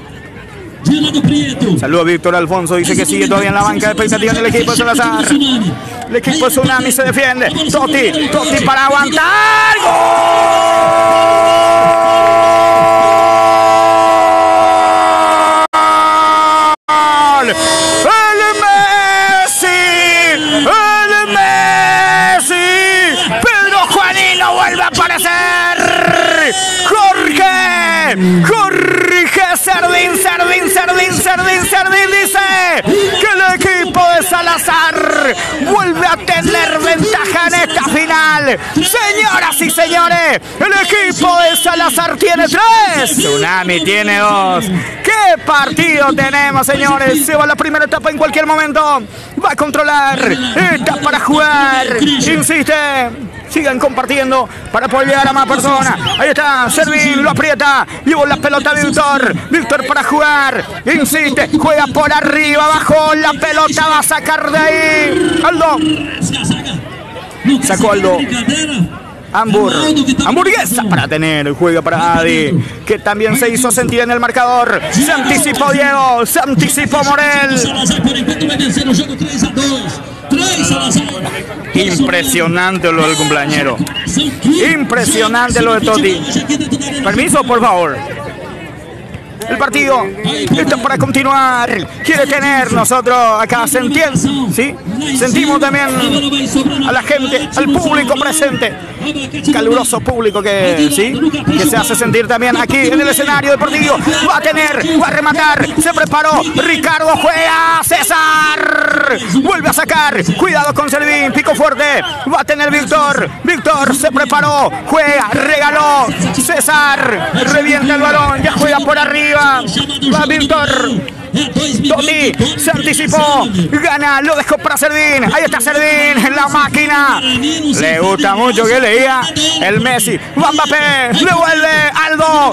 Speaker 1: Saludos Víctor Alfonso. Dice que sigue todavía en la banca de expectativa del equipo de Salazar. El equipo de Tsunami se defiende. Totti. Totti para aguantar. ¡Gol! ¡El Messi! ¡El Messi! ¡Pedro Juanino vuelve a aparecer! ¡Jorge! ¡Jorge Servín! ¡Servín! ¡Servín! ¡Servín! ¡Servín! Dice que el equipo de Salazar vuelve a tener ventaja en esta final. Señoras y señores, el equipo de Salazar tiene tres. Tsunami tiene dos. ¿Qué partido tenemos, señores? Se va la primera etapa en cualquier momento. Va a controlar. Está para jugar. Insiste. Sigan compartiendo para poder llegar a más personas. Ahí está, Servín lo aprieta. Llevó la pelota a Víctor. Víctor para jugar. Insiste, juega por arriba, abajo. La pelota va a sacar de ahí. Aldo. Sacó Aldo. Hambur. Hamburguesa para tener. Juega para Adi, que también se hizo sentir en el marcador. Se anticipó Diego. Se anticipó Morel. Impresionante lo del cumpleañero. Impresionante lo de Totti. Permiso, por favor. El partido está para continuar. Quiere tener nosotros acá. ¿Se entiende? ¿Sí? Sentimos también a la gente, al público presente. Caluroso público que, ¿sí? Que se hace sentir también aquí en el escenario deportivo. Va a tener, va a rematar. Se preparó. Ricardo juega. César. Vuelve a sacar. Cuidado con Servín. Pico fuerte. Va a tener Víctor. Víctor se preparó. Juega. Regaló. César. Revienta el balón. Ya juega por arriba. Va Víctor. Totti se anticipó. Gana. Lo dejó para Servín. Ahí está Servín. En la máquina. Le gusta mucho que leía el Messi. Va Mbappé. Le vuelve. Aldo.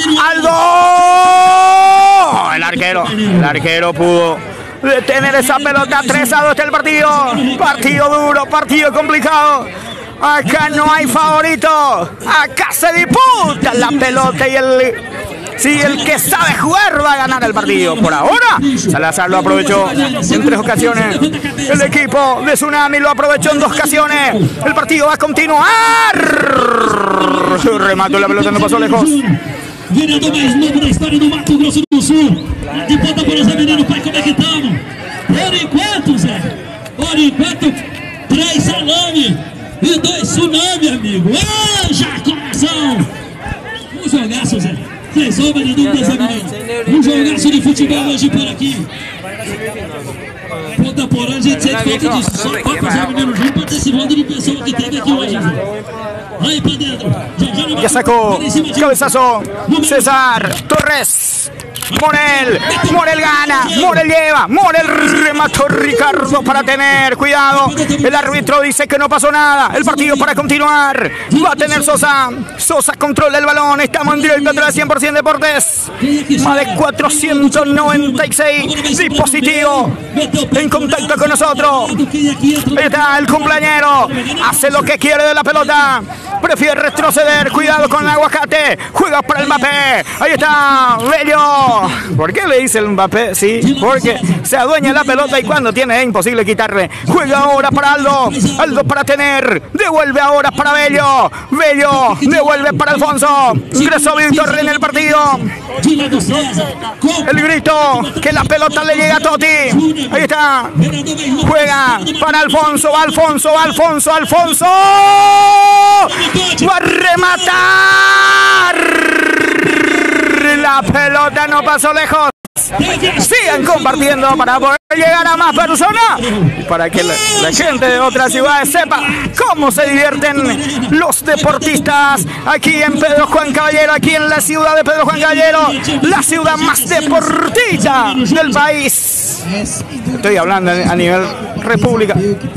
Speaker 1: Aldo. El arquero. El arquero pudo detener esa pelota. tres a dos está el partido. Partido duro. Partido complicado. Acá no hay favorito. Acá se disputa la pelota y el... Sí, el que sabe jugar va a ganar el partido. Por ahora, Salazar lo aprovechó en tres ocasiones. El equipo de Tsunami lo aprovechó en dos ocasiones. El partido va a continuar. Remató la pelota, no pasó lejos.
Speaker 4: Vereador mais novo da história do Mato Grosso do Sul. De ponta por essa menino, pai, como é que estamos? Por enquanto, Zé. Por enquanto, três salame e dois tsunami, amigo. Haja coração. Um jogaço, Zé. Sem sombra de dúvida, Zé Menino. Um jogaço de futebol hoje por aqui. Ponta Porã, a gente sente falta disso. Só para o Zé Menino junto para ter esse bando de pessoa que teve aqui hoje, Zé. Aí para dentro.
Speaker 1: Ya sacó cabezazo César Torres. Morel, Morel gana, Morel lleva, Morel remató Ricardo para tener cuidado. El árbitro dice que no pasó nada. El partido para continuar. Va a tener Sosa. Sosa controla el balón. Estamos en directo a cien por ciento Deportes. Más de cuatrocientos noventa y seis dispositivos en contacto con nosotros. Ahí está el cumpleañero. Hace lo que quiere de la pelota. Prefiere retroceder. Cuidado con el aguacate. Juega para el Mbappé. Ahí está Bello. ¿Por qué le dice el Mbappé? Sí, porque se adueña la pelota y cuando tiene es imposible quitarle. Juega ahora para Aldo. Aldo para tener. Devuelve ahora para Bello. Bello devuelve para Alfonso. Ingresó Víctor en el partido. El grito que la pelota le llega a Totti. Ahí está. Juega para Alfonso. Alfonso, Alfonso, Alfonso. Va a rematar. La pelota no pasó lejos. Sigan compartiendo para poder llegar a más personas, para que la, la gente de otras ciudades sepa cómo se divierten los deportistas aquí en Pedro Juan Caballero, aquí en la ciudad de Pedro Juan Caballero, la ciudad más deportista del país. Estoy hablando a nivel república.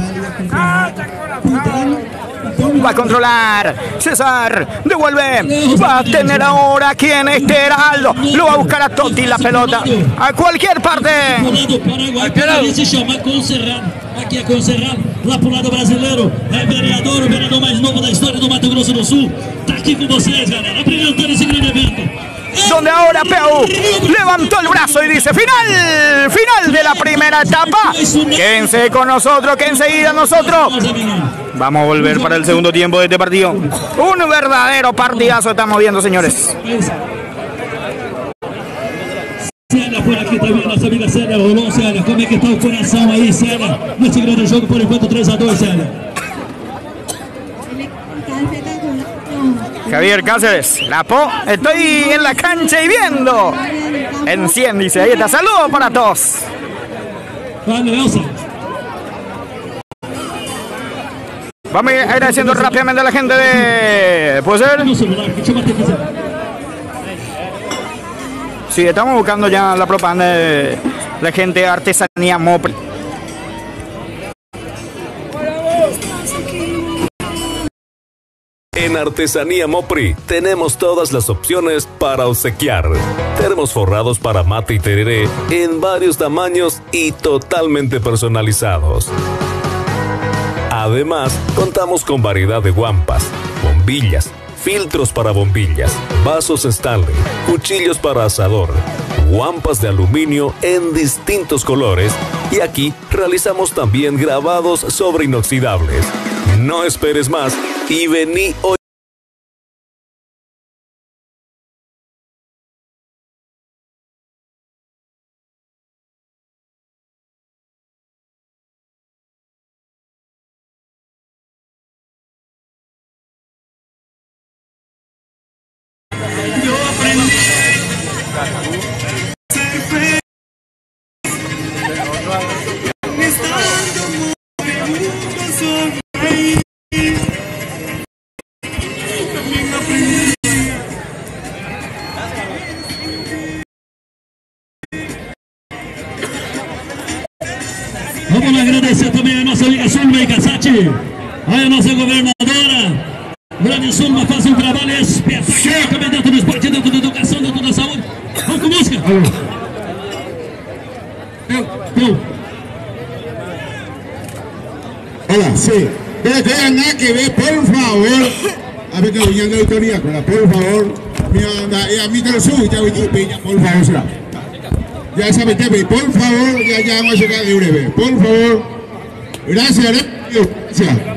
Speaker 1: Va a controlar César, devuelve, va a tener ahora a quien este era Aldo, lo va a buscar a Totti la pelota, a cualquier parte.
Speaker 4: Se chama Conserrado, aqui é Conserrado, lá pro lado brasileiro, é vereador, o vereador mais novo da história do Mato Grosso do Sul, tá aqui com vocês, galera, apresentando esse grande evento.
Speaker 1: Donde ahora Peu levantó el brazo y dice final, final de la primera etapa. Quédense con nosotros, que enseguida nosotros vamos a volver para el segundo tiempo de este partido. Un verdadero partidazo estamos viendo, señores.
Speaker 4: Célia por aqui também, nossa amiga Célia rolou, Célia. Como é que tá o coração aí, Célia? Nesse grande jogo, por enquanto três a dois, Célia.
Speaker 1: Javier Cáceres, la Po, estoy en la cancha y viendo. En cien, dice, ahí está, saludos para todos.
Speaker 4: Vale, Elsa.
Speaker 1: Vamos a ir agradeciendo rápidamente a la gente de... ¿Puede ser? Sí, estamos buscando ya la propaganda de la gente de Artesanía Mopri.
Speaker 5: En Artesanía Mopri tenemos todas las opciones para obsequiar. Termos forrados para mate y tereré en varios tamaños y totalmente personalizados. Además, contamos con variedad de guampas, bombillas, filtros para bombillas, vasos Stanley, cuchillos para asador, guampas de aluminio en distintos colores y aquí realizamos también grabados sobre inoxidables. No esperes más y vení hoy.
Speaker 2: Yo aprendí
Speaker 4: Vamos agradecer também a nossa amiga Sulma Casati, a nossa governadora. Grande Sulma faz um trabalho espetacular também dentro do esporte, dentro da educação, dentro da saúde. Vamos com música. Eu,
Speaker 2: Hola, sí. No tenga nada que ver, por favor. A ver que venía de autoría, por favor. Mira, a mí te lo subo, ya voy a pedir, por favor, será. Ya sabe, por favor, ya, ya vamos a llegar de breve. Por favor. Gracias, gracias.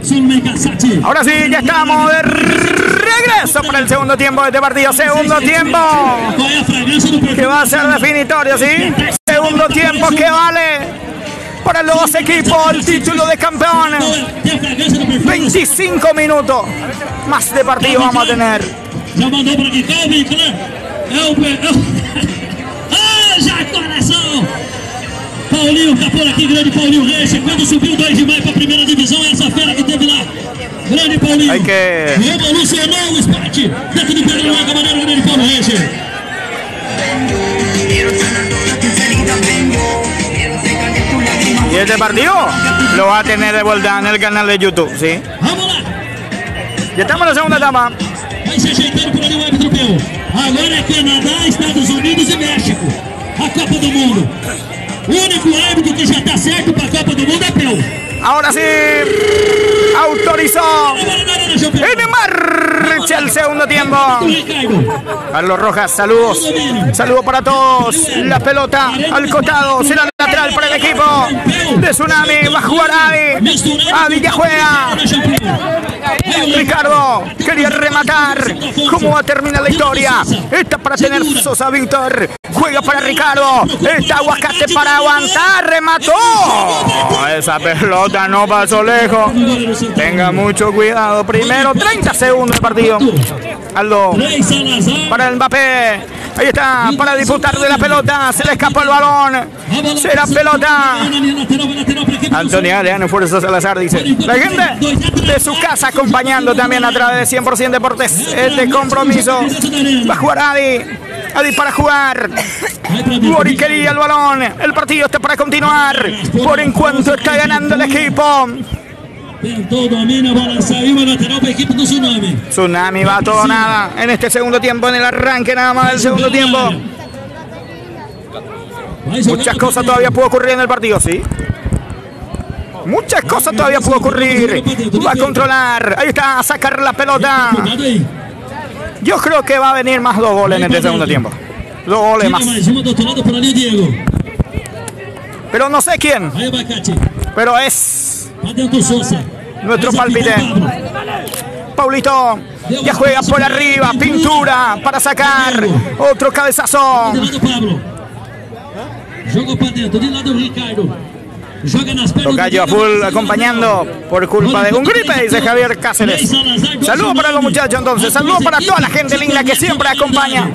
Speaker 1: Ahora sí, ya estamos de regreso para el segundo tiempo de este partido. Segundo tiempo que va a ser definitorio, ¿sí? Segundo tiempo que vale para los dos equipos el título de campeón. veinticinco minutos más de partido vamos a tener.
Speaker 4: Já mandou para aqui, Calvin, claro. É o. É o... Ah, já coração! Paulinho tá por aqui, grande Paulinho Reis. Quando subiu dois de maio para a primeira divisão, essa fera que teve lá. Grande Paulinho.
Speaker 1: Hay que...
Speaker 4: Revolucionou o esporte. Dentro do Pedro Luan, maneiro, grande Paulo Reis.
Speaker 1: Y este partido lo va a tener de vuelta en el canal de YouTube, ¿sí?
Speaker 4: Vamos lá.
Speaker 1: Ya estamos en la segunda etapa.
Speaker 4: Vai se ajeitando por ali o árbitro Peu. Agora é Canadá, Estados Unidos e México. A Copa do Mundo. O único árbitro que já está certo para a Copa do Mundo é Peu.
Speaker 1: Ahora sí, autorizó en marcha el segundo tiempo. Carlos Rojas, saludos. Saludos para todos. La pelota al costado. Será lateral para el equipo de Tsunami. Va a jugar Adi. Adi ya juega. Ricardo quería rematar. ¿Cómo va a terminar la historia? Esta para tener Sosa Víctor. Juega para Ricardo. Esta Aguacate para aguantar. Remató. Esa pelota no pasó lejos. Tenga mucho cuidado. Primero treinta segundos de partido. Aldo para el Mbappé. Ahí está para disputar de la pelota. Se le escapó el balón. Será pelota. Antonio Galeano, Fuerza Salazar, dice. La gente de su casa acompañando también a través de cien por ciento Deportes este compromiso. Va a jugar Adi. Adi para jugar. Bori quería el balón. El partido está para continuar. Por en cuanto está ganando el equipo. Tsunami va a todo nada en este segundo tiempo, en el arranque nada más del segundo tiempo. Muchas cosas todavía pueden ocurrir en el partido, ¿sí? Muchas cosas todavía pueden ocurrir. Va a controlar. Ahí está, a sacar la pelota. Yo creo que va a venir más dos goles en este segundo tiempo. Dos goles más. Pero no sé quién. Pero es nuestro palpite. Paulito ya juega por arriba. Pintura para sacar. Otro cabezazo. Tocayo a full acompañando por culpa de un gripe, dice Javier Cáceres. Saludos para los muchachos entonces. Saludos para toda la gente linda que siempre acompaña.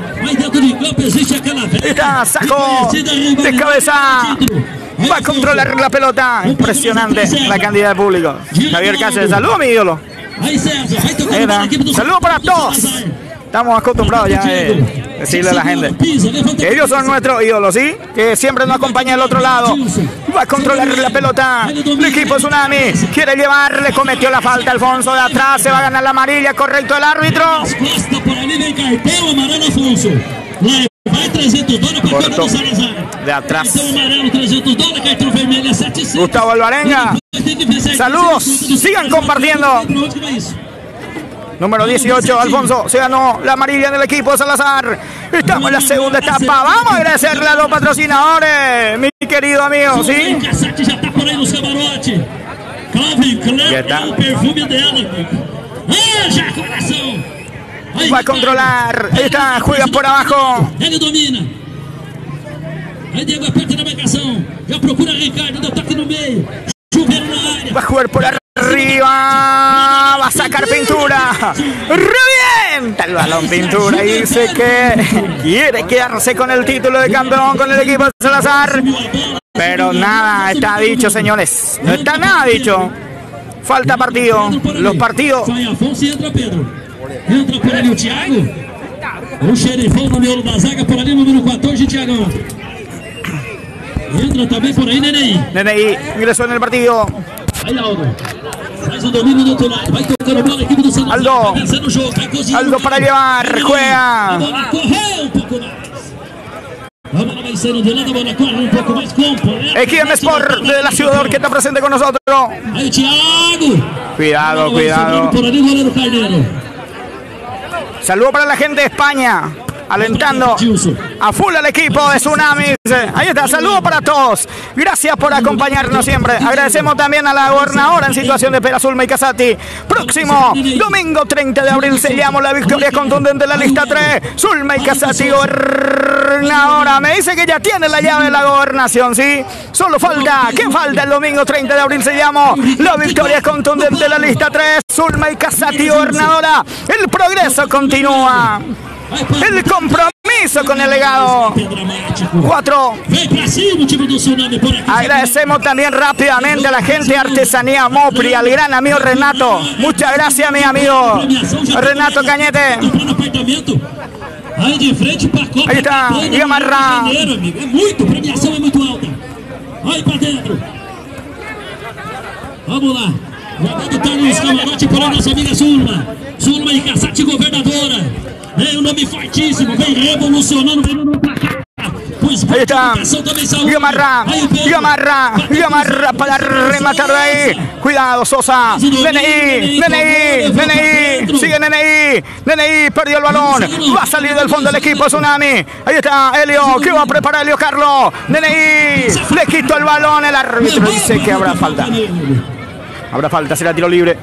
Speaker 1: Está saco de cabeza. Va a controlar la pelota. Impresionante la cantidad de público. Javier Cáceres, saludos mi ídolo. Saludos para todos. Estamos acostumbrados ya de decirle a la gente que ellos son nuestros ídolos, ¿sí? Que siempre nos acompañan al otro lado. Va a controlar la pelota. El equipo Tsunami quiere llevarle. Cometió la falta Alfonso de atrás. Se va a ganar la amarilla. Correcto el árbitro. Corto de atrás. Gustavo Alvarenga. Saludos. Sigan compartiendo. Número dieciocho, Alfonso, se ganó la amarilla en el equipo de Salazar. Estamos en la segunda etapa. Vamos a agradecerle a los patrocinadores, mi querido amigo, ¿sí? Ya está. Va a controlar. Ahí está, juega por abajo. Va a jugar por arriba. Va a sacar Pintura. Revienta el balón Pintura. Y dice que quiere quedarse con el título de campeón con el equipo de Salazar. Pero nada está dicho, señores. No está nada dicho. Falta partido. Los partidos.
Speaker 4: Entra por ali o Thiago. O xerifão no meio da zaga, por ali, número catorze, Thiagão. Entra também por aí, Nenei.
Speaker 1: Nenei ingresó en el partido.
Speaker 4: Aí, Aldo. Faz o domínio do outro lado. Vai tocando bola, equipe do Santos.
Speaker 1: Aldo. Aldo para llevar. Juega.
Speaker 4: A bola correu um pouco mais. A bola vai saindo de lado, a bola corre um pouco mais.
Speaker 1: Equipo Sport de la Ciudad que está presente con nosotros.
Speaker 4: Aí, Thiago.
Speaker 1: Cuidado, cuidado.
Speaker 4: Por ali, goleiro Carneiro.
Speaker 1: Saludo para la gente de España. alentando a full al equipo de Tsunamis. Ahí está, saludos para todos. Gracias por acompañarnos siempre. Agradecemos también a la gobernadora en situación de espera, Zulma y Casati. Próximo domingo treinta de abril sellamos la victoria contundente en la lista tres. Zulma y Casati, gobernadora. Me dice que ya tiene la llave de la gobernación, ¿sí? Solo falta, ¿qué falta? El domingo treinta de abril sellamos la victoria contundente en la lista tres. Zulma y Casati, gobernadora. El progreso continúa. El compromiso con el legado. Cuatro. Agradecemos también rápidamente a la gente de Artesanía Mopri, al gran amigo Renato. Muchas gracias, mi amigo Renato Cañete.
Speaker 4: Aí de frente para a Copa.
Speaker 1: Aí tá, e amarrar.
Speaker 4: É muito, a premiação é muito alta. Aí para dentro. Vamos lá. Rodando tá nos camarotes para a nossa amiga Zulma. Zulma e Casati, governadora. É um nome fortíssimo, vem revolucionando, vem no placar.
Speaker 1: Ahí está, y amarra, y amarra, y amarra para rematar de ahí. Cuidado, Sosa, Nenei, Nenei, Nenei, sigue Nenei, Nenei, perdió el balón, va a salir del fondo del equipo Tsunami. Ahí está Helio, que va a preparar Helio Carlos, Nenei, le quitó el balón, el árbitro dice que habrá falta. Habrá falta, será tiro libre.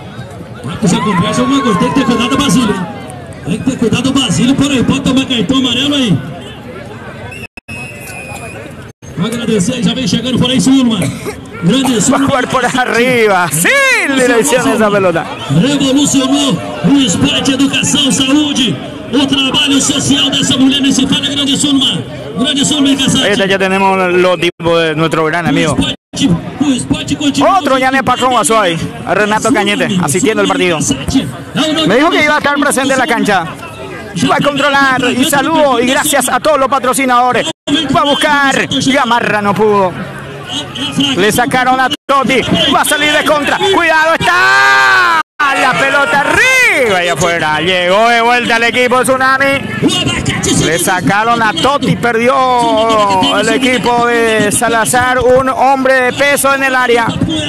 Speaker 4: Tem que ter cuidado, Basílio. Tem que ter cuidado, Basílio, por aí, pode tomar cartão amarelo aí. Agradecer, ya ven llegando por ahí Zulma.
Speaker 1: Va a jugar por arriba, sin dirección esa pelota.
Speaker 4: Revolucionou o esporte, educação, saúde, o trabalho social dessa mulher nesse fala, grande Zulma. Grande Zulma e Casati.
Speaker 1: Ahí está, ya tenemos los tipos de nuestro gran amigo. Otro Yané Patrón Azuay, a Renato Cañete, asistiendo al partido. Me dijo que iba a estar presente en la cancha. Va a controlar y saludo y gracias a todos los patrocinadores. Va a buscar y amarra, no pudo. Le sacaron a Totti. Va a salir de contra. Cuidado, está la pelota arriba y afuera. Llegó de vuelta el equipo de Tsunami. Le sacaron a Totti. Perdió el equipo de Salazar. Un hombre de peso en el área.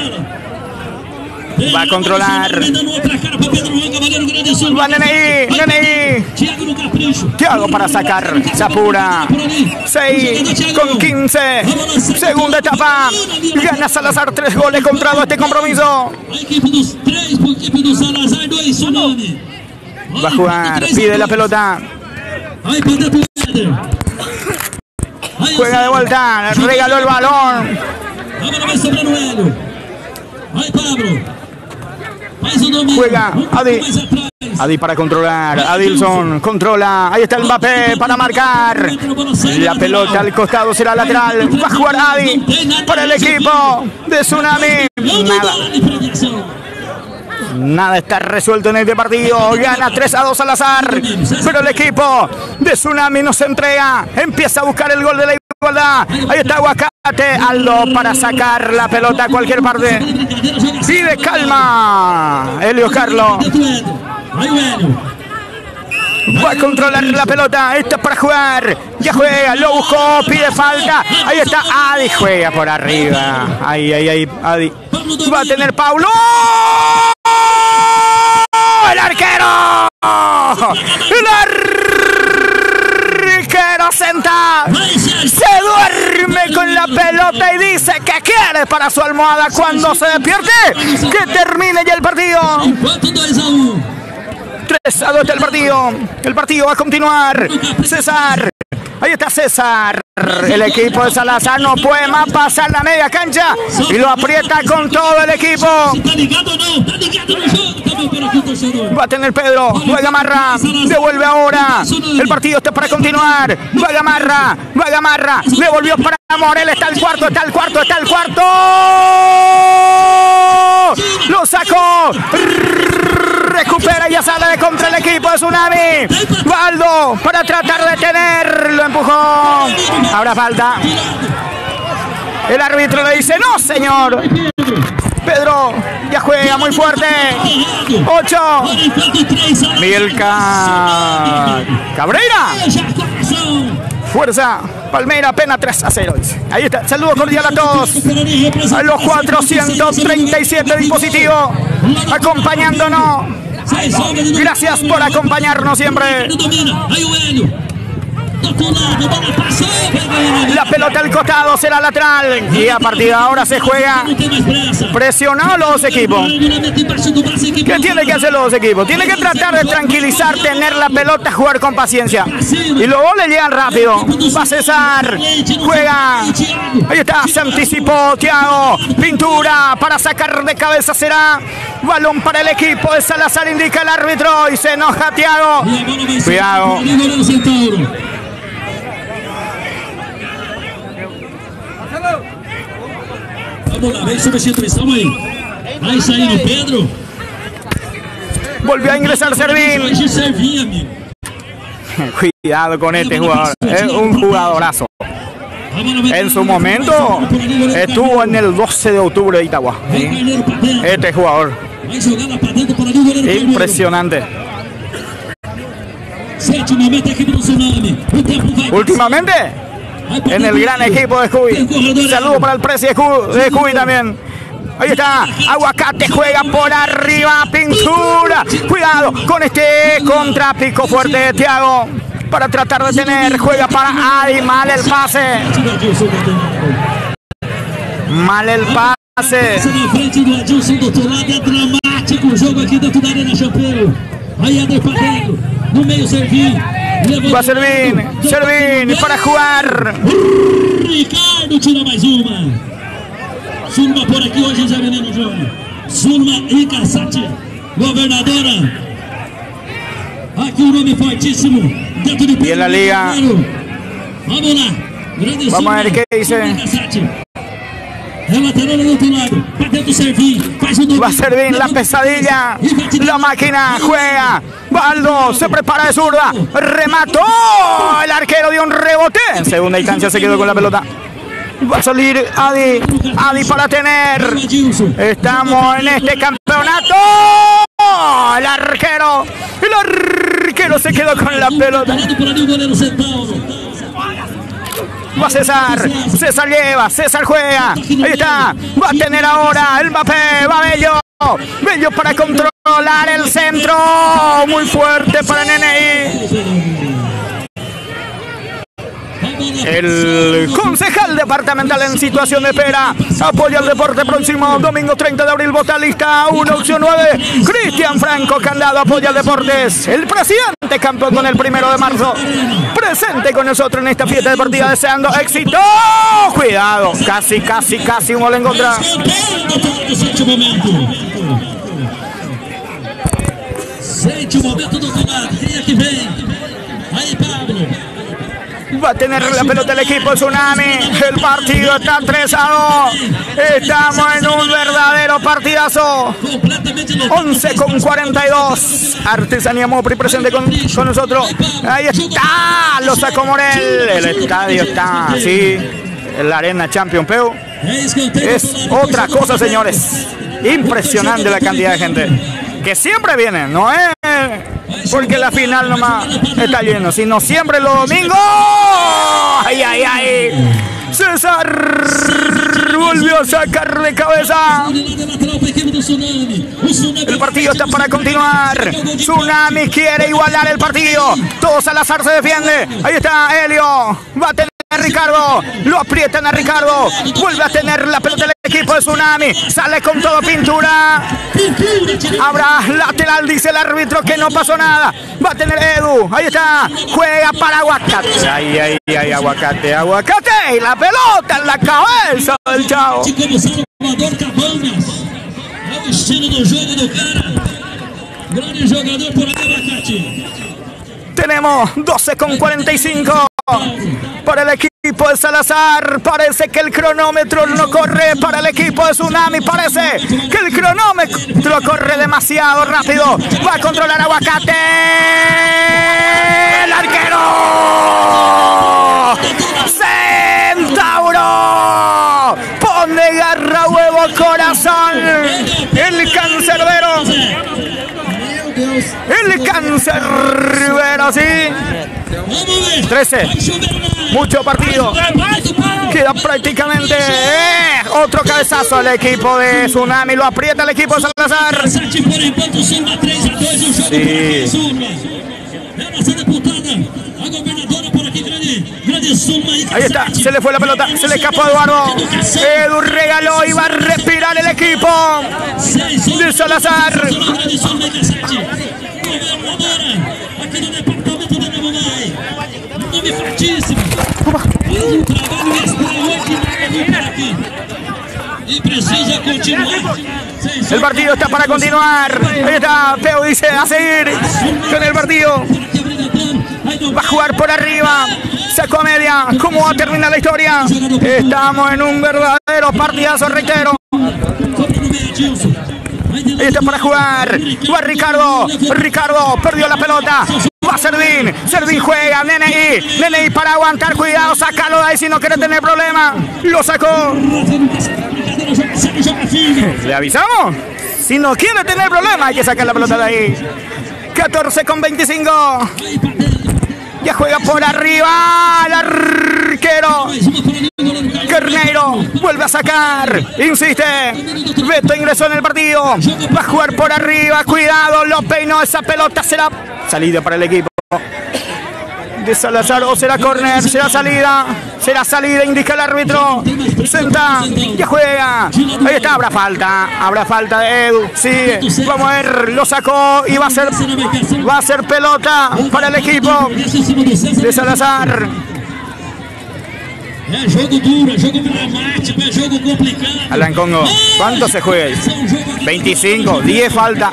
Speaker 1: Va a controlar. Va Nenei, Nenei. Thiago para sacar. Se apura. seis con quince. Segunda etapa. Gana Salazar tres goles contra dos este compromiso. Va a jugar. Pide la pelota. Juega de vuelta. Regaló el balón. Juega Adi. Adi para controlar. Adilson controla. Ahí está el Mbappé para marcar. La pelota al costado será lateral. Va a jugar Adi para el equipo de Tsunami. Nada. Nada está resuelto en este partido. Gana tres a dos Salazar. Pero el equipo de Tsunami no se entrega. Empieza a buscar el gol de la igualdad. Ahí está Aguacate. Aldo para sacar la pelota a cualquier parte. Pide calma. Helio Carlos. Va a controlar la pelota. Esto es para jugar. Ya juega. Lo buscó. Pide falta. Ahí está Adi. Juega por arriba. Ahí, ahí, ahí. Adi. Va a tener Paulo. El arquero. El arquero senta. Se duerme con la pelota y dice que quiere para su almohada cuando se despierte. Que termine ya el partido. tres a dos el partido. El partido va a continuar. César. Ahí está César. El equipo de Salazar no puede más pasar la media cancha y lo aprieta con todo el equipo. Va a tener Pedro. Va a Gamarra. Devuelve ahora. El partido está para continuar. Va a Gamarra. Va a Gamarra. Devolvió para Morel. Está el cuarto. Está el cuarto. Está el cuarto. Lo sacó. Recupera y ya sale de contra el equipo de Tsunami. Valdo para tratar de detener. Lo empujó. Habrá falta. El árbitro le dice no, señor. Pedro ya juega muy fuerte. ocho. Miguel Ca... Cabreira. Fuerza. Palmeira apenas tres a cero. Ahí está. Saludo cordial a todos. A los cuatrocientos treinta y siete dispositivos acompañándonos Gracias por acompañarnos siempre. La pelota al costado será lateral. Y a partir de ahora se juega presionado los dos equipos. ¿Qué tiene que hacer los dos equipos? Tiene que tratar de tranquilizar, tener la pelota, jugar con paciencia. Y los goles llegan rápido. Va a César. Juega. Ahí está. Se anticipó Thiago. Pintura para sacar de cabeza será. Balón para el equipo de Salazar, indica el árbitro. Y se enoja Thiago. Cuidado.
Speaker 4: Vamos lá, vem substituição aí. Vai saindo Pedro.
Speaker 1: Volvió a ingresar Servín. Cuidado con este jugador. Es un jugadorazo. En su momento estuvo en el doce de octubre de Itagua. Este jugador. Impresionante. Últimamente en el gran equipo de Scooby. Saludo para el precio de Scooby también. Ahí está, Aguacate juega por arriba, Pintura. Cuidado con este contrapico fuerte de Thiago para tratar de tener. Juega para Adi, mal el pase. Mal el pase. Va Servín, Servín para jugar.
Speaker 4: Ricardo tira mais uma. Zulma por aqui hoje, Zé Menino Júnior. Zulma e Cassati, governadora. Aqui um nome fortíssimo dentro de
Speaker 1: y en la liga.
Speaker 4: Vamos lá. Grande
Speaker 1: Vamos a ver qué dice. Va Servín, la pesadilla. La máquina juega. Baldo se prepara de zurda. Remató. El arquero dio un rebote. En segunda instancia se quedó con la pelota. Va a salir Adi. Adi para tener. Estamos en este campeonato. El arquero. El arquero se quedó con la pelota. Va César, César lleva, César juega, ahí está, va a tener ahora el Mbappé, va Bello, Bello para controlar el centro, muy fuerte para Nene. El concejal departamental en situación de espera apoya el deporte próximo domingo treinta de abril. Vota lista uno, opción nueve. Cristian Franco Candado apoya el deportes. El presidente campeón con el primero de marzo. Presente con nosotros en esta fiesta deportiva deseando éxito. Cuidado, casi, casi, casi un gol en contra.
Speaker 4: Sente o momento do combate. Quem é que vem? Aí, Pablo.
Speaker 1: Va a tener la pelota el equipo Tsunami. El partido está tres a dos. Estamos en un verdadero partidazo. once con cuarenta y dos. Artesanía Mopri presente con, con nosotros. Ahí está. Lo sacó Morel. El estadio está así. La arena Champion Peu. Es otra cosa, señores. Impresionante la cantidad de gente que siempre viene, no es porque la final nomás está lleno, sino siempre los domingos. ¡Ay, ay, ay! César volvió a sacar de cabeza. El partido está para continuar. Tsunami quiere igualar el partido. Todo Salazar se defiende. Ahí está Helio. Va a tener Ricardo, lo aprietan a Ricardo, vuelve a tener la pelota del equipo de Tsunami, sale con todo Pintura, habrá lateral, dice el árbitro que no pasó nada, va a tener Edu, ahí está, juega para Aguacate, ay, ay, ay, Aguacate, Aguacate, y la pelota en la cabeza del Chavo. Tenemos doce con cuarenta y cinco para el equipo de Salazar. Parece que el cronómetro no corre para el equipo de Tsunami. Parece que el cronómetro corre demasiado rápido. Va a controlar Aguacate. El arquero Centauro pone garra, huevo, corazón. El cancerbero. El cancerbero, sí. trece. Mucho partido. Queda prácticamente eh, otro cabezazo al equipo de Tsunami. Lo aprieta el equipo de Salazar. Ahí está, se le fue la pelota, se le escapó a Eduardo. Edu regaló y va a respirar el equipo de Salazar. El partido está para continuar. Ahí está, Peo dice a seguir con el partido. Va a jugar por arriba. Sacó a media. ¿Cómo va a terminar la historia? Estamos en un verdadero partidazo, reitero. Ahí está para jugar. Va Ricardo. Ricardo perdió la pelota. Va Servín. Servín juega. Nenei. Nenei para aguantar. Cuidado. Sácalo de ahí si no quiere tener problema. Lo sacó. ¿Le avisamos? Si no quiere tener problema, hay que sacar la pelota de ahí. catorce con veinticinco. Ya juega por arriba el arquero. Carneiro vuelve a sacar. Insiste. Beto ingresó en el partido. Va a jugar por arriba. Cuidado, lo peinó. Esa pelota será salida para el equipo de Salazar o será córner, será salida, será salida, indica el árbitro. Senta, ya juega. Ahí está, habrá falta, habrá falta de Edu. Sigue, vamos a ver, lo sacó y va a ser, va a ser pelota para el equipo de Salazar. Alan Congo, ¿cuánto se juega? veinticinco, diez falta.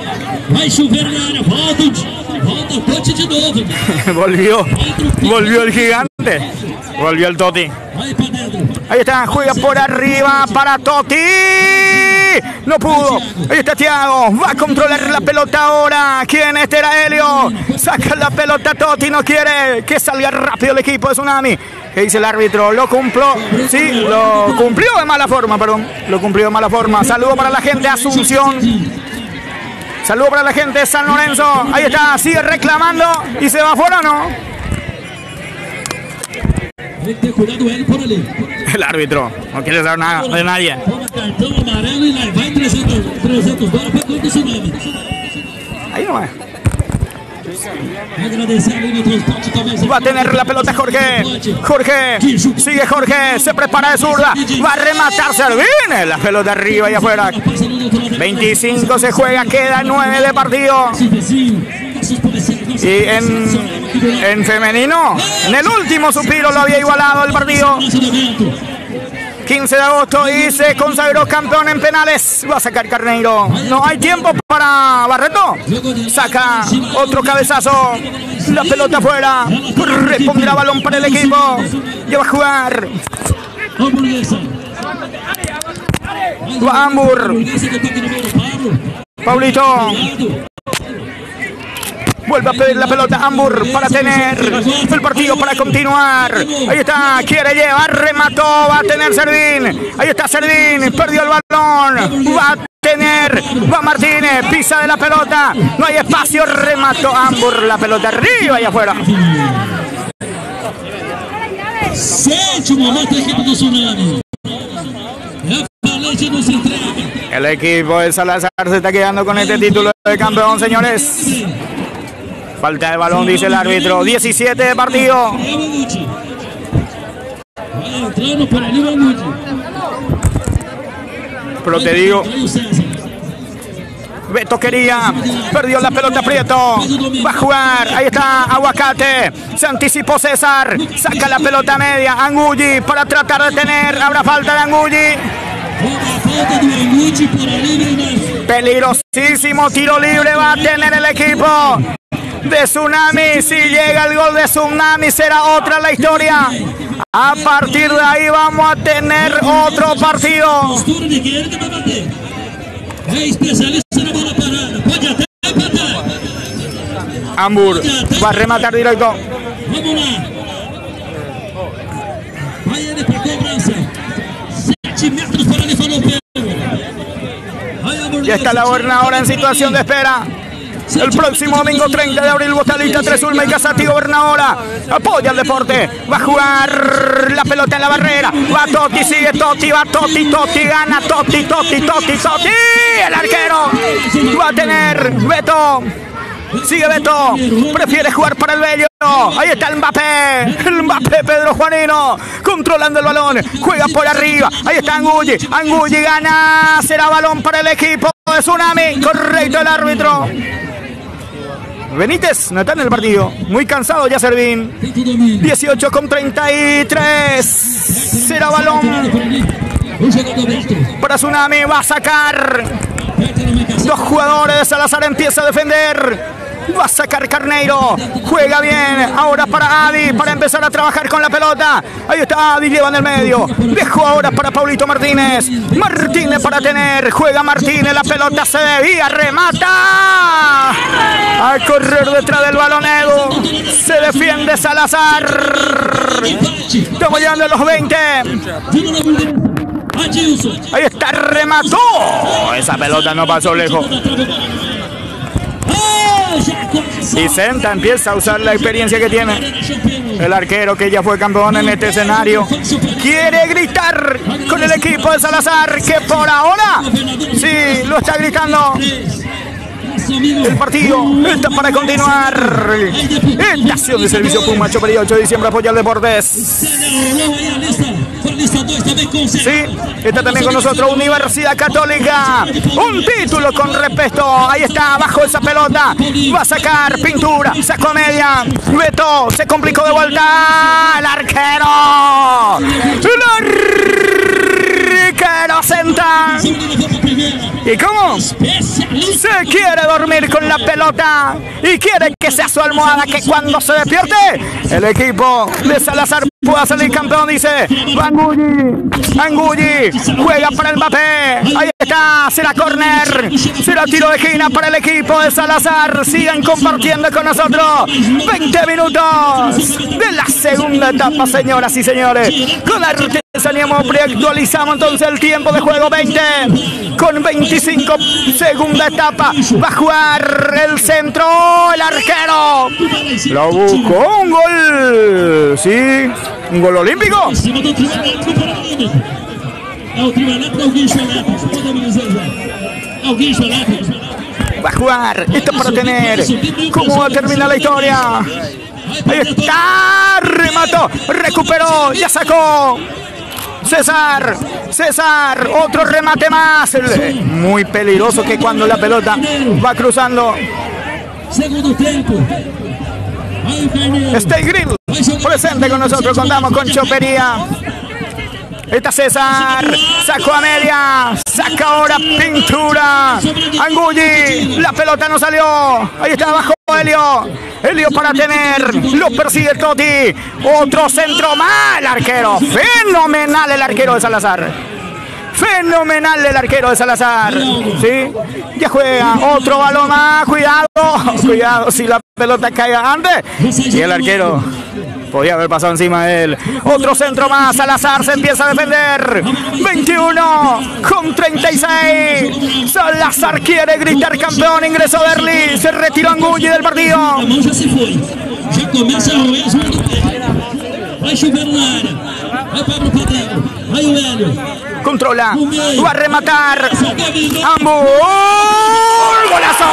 Speaker 1: Volvió, volvió el gigante, volvió el Toti. Ahí está, juega por arriba para Toti. No pudo. Ahí está Thiago, va a controlar la pelota ahora. ¿Quién es? Era Helio. Saca la pelota Toti, no quiere que salga rápido el equipo de Tsunami. ¿Qué dice el árbitro? Lo cumplió, sí, lo cumplió de mala forma, perdón. Lo cumplió de mala forma. Saludo para la gente de Asunción. Saludo para la gente de San Lorenzo. Ahí está, sigue reclamando. ¿Y se va afuera o no? El árbitro no quiere saber nada de nadie. Ahí nomás. Va a tener la pelota Jorge. Jorge, sigue Jorge, se prepara de zurda. Va a rematar Servín. La pelota arriba y afuera. veinticinco se juega, queda nueve de partido. Y en, en femenino, en el último suspiro lo había igualado el partido. quince de agosto y se consagró campeón en penales. Va a sacar Carneiro. No hay tiempo para Barreto. Saca otro cabezazo. La pelota afuera. Responderá balón para el equipo. Ya va a jugar. Va Ambur. Paulito. Vuelve a pedir la pelota Ambur para tener el partido para continuar. Ahí está, quiere llevar, remató, va a tener Servín. Ahí está Servín, perdió el balón. Va a tener, va Martínez, pisa de la pelota. No hay espacio, remató Ambur, la pelota arriba y afuera. El equipo de Salazar se está quedando con este título de campeón, señores. Falta de balón, dice el árbitro. diecisiete de partido. Pero te digo, Beto quería, perdió la pelota Prieto. Va a jugar, ahí está Aguacate. Se anticipó César. Saca la pelota media. Angulli para tratar de tener. Habrá falta de Angulli. Peligrosísimo tiro libre va a tener el equipo de Tsunami. Si llega el gol de Tsunami será otra la historia. A partir de ahí vamos a tener otro partido. Ambur va a rematar directo. Ya está la gobernadora en situación de espera. El próximo domingo treinta de abril, Bostalita, Tresulma y Casati, Gobernadora. Apoya el deporte. Va a jugar la pelota en la barrera. Va Totti, sigue Totti, va Totti, Totti, gana Totti, Totti, Totti, Totti. El arquero va a tener Beto. Sigue Beto, prefiere jugar para el Bello. Ahí está el Mbappé, el Mbappé Pedro Juanino, controlando el balón, juega por arriba. Ahí está Angulli, Angulli gana, será balón para el equipo de Tsunami. Correcto el árbitro. Benítez no está en el partido, muy cansado ya Servín. dieciocho con treinta y tres, será balón para Tsunami, va a sacar. Dos jugadores de Salazar, empieza a defender. Va a sacar Carneiro. Juega bien. Ahora para Adi. Para empezar a trabajar con la pelota. Ahí está Adi. Lleva en el medio. Dejo ahora para Paulito Martínez. Martínez para tener. Juega Martínez. La pelota se desvía. Remata. A correr detrás del balón Edu. Se defiende Salazar. Estamos llegando a los veinte. Ahí está, remató. Esa pelota no pasó lejos. Y Senta empieza a usar la experiencia que tiene. El arquero que ya fue campeón en este escenario quiere gritar con el equipo de Salazar, que por ahora sí lo está gritando. El partido está para continuar. Estación de servicio Puma, Chopper, ocho de diciembre, apoya al Deportes. Sí, está también con nosotros Universidad Católica. Un título con respeto. Ahí está, abajo esa pelota. Va a sacar Pintura. Sacó a media. Beto se complicó de vuelta. El arquero. El arquero Senta. ¿Y cómo? Se quiere dormir con la pelota y quiere que sea su almohada, que cuando se despierte el equipo de Salazar pueda salir campeón, dice Angulli. Angulli juega para el Mbappé. Ahí está, será córner, será tiro de esquina para el equipo de Salazar. Sigan compartiendo con nosotros. veinte minutos de la segunda etapa, señoras y señores. Con Artesanía Mopri actualizamos entonces el tiempo de juego. Veinte con veinticinco, segunda etapa. Va a jugar el centro, el arquero. Lo buscó, un gol. Sí, un gol olímpico. Va a jugar, esto es para tener. ¿Cómo va a terminar la historia? Ahí está, remató, recuperó, ya sacó. César, César, otro remate más. Muy peligroso que cuando la pelota va cruzando.
Speaker 4: Segundo tiempo.
Speaker 1: Stay Grill presente con nosotros, contamos con Chopería. Está César, sacó a media, saca ahora Pintura. Angulli, la pelota no salió. Ahí está abajo Helio. Helio para tener, lo persigue Totti. Otro centro más, el arquero. Fenomenal el arquero de Salazar. Fenomenal el arquero de Salazar. ¿Sí? Ya juega. Otro balón más. Cuidado. Cuidado si la pelota caiga antes. Y el arquero podía haber pasado encima de él. Otro centro más. Salazar se empieza a defender. veintiuno con treinta y seis. Salazar quiere gritar campeón. Ingresó Derli. Se retiró Angulli del partido. Controla. Va a rematar. Ambul. ¡Golazo!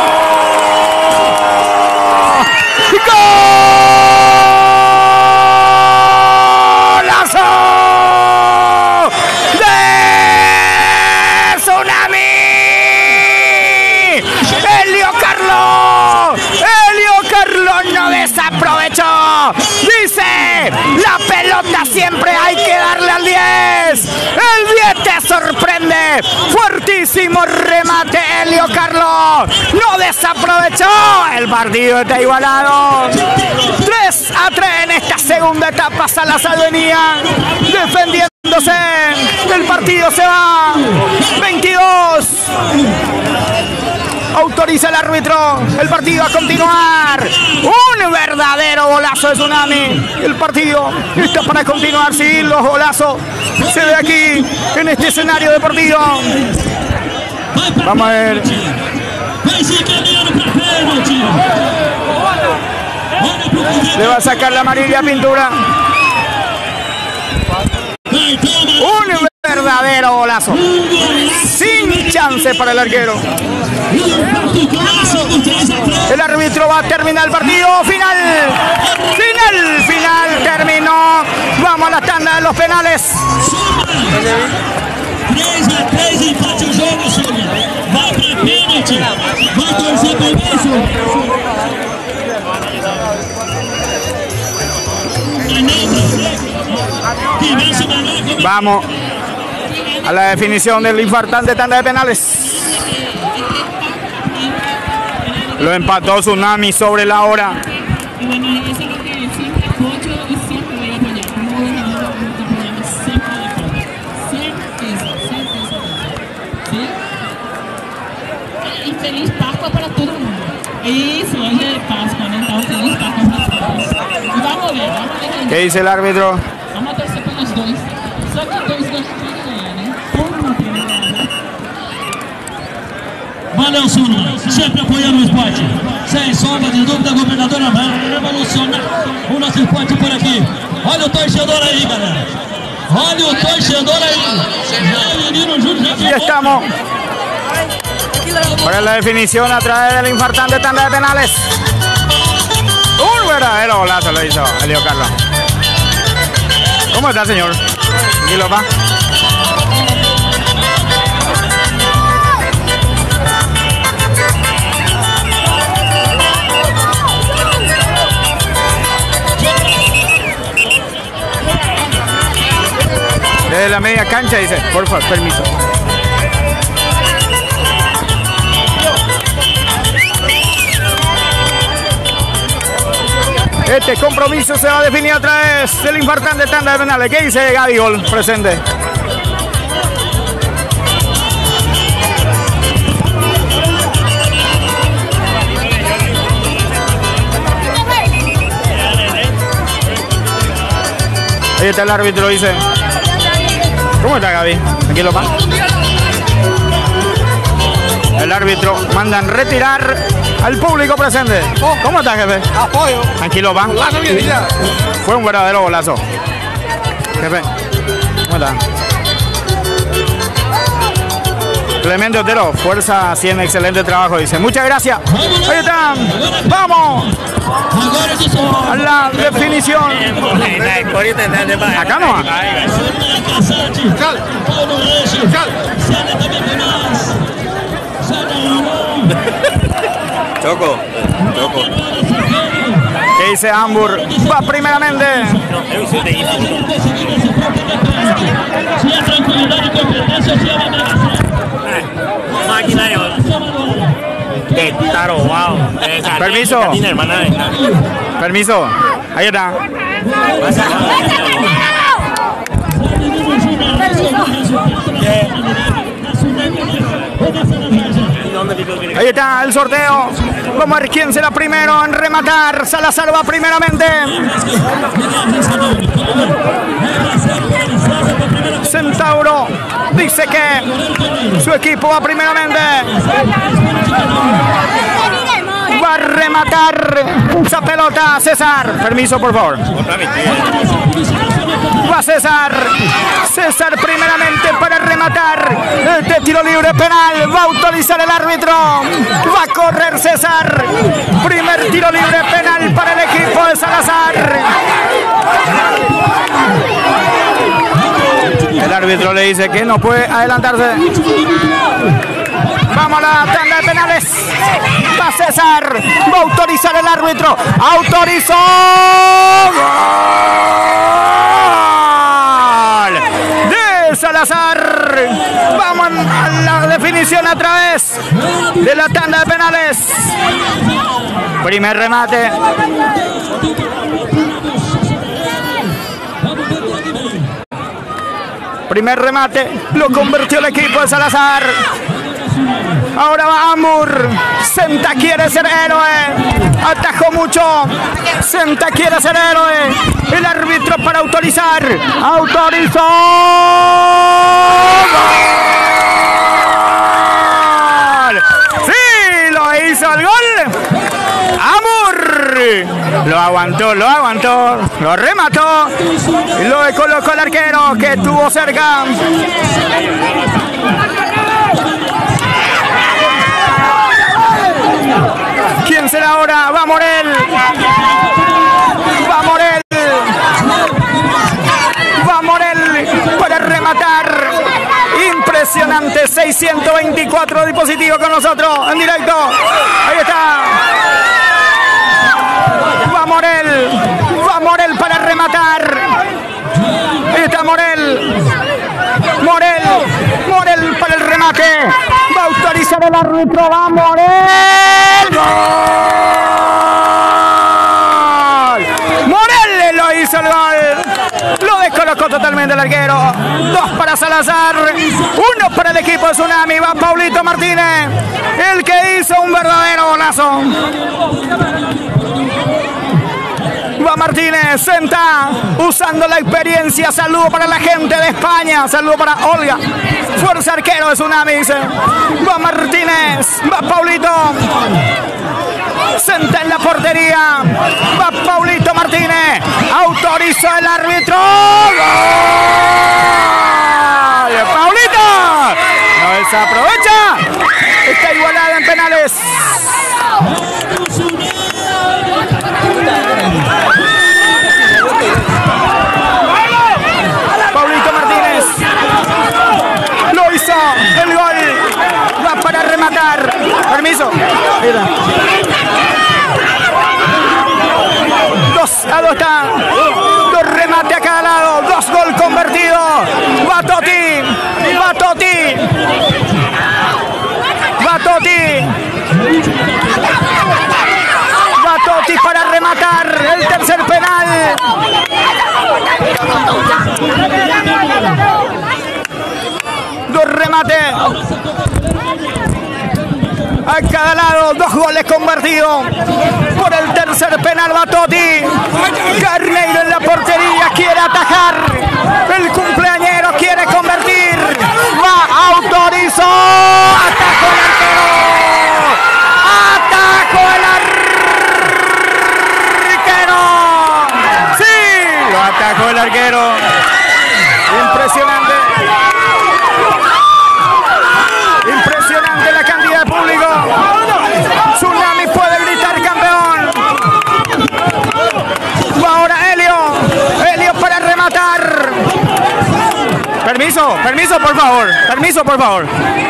Speaker 1: ¡Golazo! ¡De Tsunami! ¡Helio Carlos! ¡Helio Carlos no desaprovechó! Dice, la pelota siempre hay que darle al diez. El diez te sorprende. Fuertísimo remate, Helio Carlos. No desaprovechó. El partido está igualado. tres a tres en esta segunda etapa. Salazar venía defendiéndose. El partido se va. veintidós. Autoriza el árbitro. El partido a continuar. Un verdadero golazo de Tsunami. El partido está para continuar. Sí, los golazos se ve aquí en este escenario deportivo. Vamos a ver.
Speaker 4: Vai se encaminhando para pênalti. Olha pro
Speaker 1: Le va a sacar la amarilla Pintura. Un verdadero golazo. Sin chance para el arquero. El árbitro va a terminar el partido. Final. Final, final. Terminó. Vamos a la tanda de los penales.
Speaker 4: três a três, empate o jogo, Sônia. Vai para pênalti. Vai torcer para isso.
Speaker 1: Vamos a la definición del infartante tanda de penales. Lo empató Tsunami sobre la hora.
Speaker 6: Y bueno, eso es lo que siempre apoyo y siempre voy a apoyar. No voy a dejar de apoyarme siempre de apoyo. Certeza, certeza. ¿Sí? Y feliz Páscoa para todo el mundo. Isso, hoje é Páscoa, né? Então, feliz Páscoa para todos. E vamos ver, vamos ver quem.
Speaker 1: ¿Qué dice el árbitro?
Speaker 6: Vamos a torcer pelos dois. Só que dois gostam de ganhar, né? Como primeiro.
Speaker 4: Valeu, Sônia. Sempre apoiando o esporte. Sem sombra de dúvida, a governadora vai revolucionar o nosso esporte por aqui. Olha o torcedor aí, galera. Olha o torcedor aí. Já o menino Júnior já
Speaker 1: Y estamos para la definición a través del infartante tanda de penales. Un verdadero golazo lo hizo Elio Carlos. ¿Cómo está, señor? Tranquilo, pa. Desde la media cancha dice, por favor, permiso. Este compromiso se va a definir a través del infartante tanda de penales. ¿Qué dice Gaby Gol? Presente. Ahí está el árbitro, dice. ¿Cómo está, Gaby? Tranquilo, pa. El árbitro mandan retirar al público presente. ¿Cómo está, jefe?
Speaker 7: Apoyo.
Speaker 1: Tranquilo, pa.
Speaker 7: Golazo bien, mira.
Speaker 1: Fue un verdadero golazo. Jefe, ¿cómo está? Clemente Otero, fuerza, haciendo excelente trabajo, dice. Muchas gracias. Ahí están. Vamos a la definición. Acá no va.
Speaker 7: Choco, Choco.
Speaker 1: ¿Qué dice Hamburg? Va primeramente.
Speaker 4: Se a tranquilidade e competência se ela negação.
Speaker 7: Máquina de estar wow.
Speaker 1: Permiso. Permiso. Ahí está. Ahí está el sorteo. Vamos a ver quién será primero en rematar. Salazar va primeramente. Centauro dice que su equipo va primeramente. Va a rematar esa pelota César. Permiso, por favor. Va César. César primeramente para rematar. Este tiro libre penal. Va a autorizar el árbitro. Va a correr César. Primer tiro libre penal para el equipo de Salazar. El árbitro le dice que no puede adelantarse. Vamos a la tanda de penales. Va César. Va a autorizar el árbitro. ¡Autorizó! ¡Gol! De Salazar. Vamos a la definición a través de la tanda de penales. Primer remate. Primer remate. Lo convirtió el equipo de Salazar. Ahora va Amur. Senta quiere ser héroe. Atajó mucho. Senta quiere ser héroe. El árbitro para autorizar. Autorizó. ¡Gol! Sí, Lo aguantó, lo aguantó, lo remató y lo colocó el arquero que estuvo cerca. ¿Quién será ahora? Va Morel. Va Morel. Va Morel para rematar. Impresionante. seiscientos veinticuatro dispositivos con nosotros en directo. Ahí está. Va Morel. Va Morel para rematar. Ahí está Morel. Morel. Morel para el remate. Va a autorizar el árbitro. Va Morel. ¡Gol! Morel lo hizo el gol. Lo descolocó totalmente el arquero. Dos para Salazar. Uno para el equipo de Tsunami. Va Paulito Martínez. El que hizo un verdadero golazo. Va Martínez, senta, usando la experiencia. Saludo para la gente de España. Saludo para Olga. Fuerza arquero de Tsunami, dice. Va Martínez, va Paulito. Senta en la portería. Va Paulito Martínez. Autorizó el árbitro. ¡Gol! ¡Paulito! No desaprovecha. Está igualada en penales. Paulito Martínez lo hizo, el gol va para rematar. Permiso. Dos a dos está. Dos remates a cada lado. Dos gol convertido. Va Totti. Va Totti. Va Totti. Va Totti para rematar el tercer penal. Dos remates a cada lado, dos goles convertidos por el tercer penal. Va Totti. Carneiro en la portería, quiere atajar. El cumpleañero quiere convertir. Va, autorizó. Atajó el arquero. Atajó el arquero. Sí, lo atajó el arquero. Impresionante. Impresionante la cantidad de público. Tsunami puede gritar campeón. Va ahora Helio. Helio para rematar. Permiso, permiso por favor. Permiso por favor.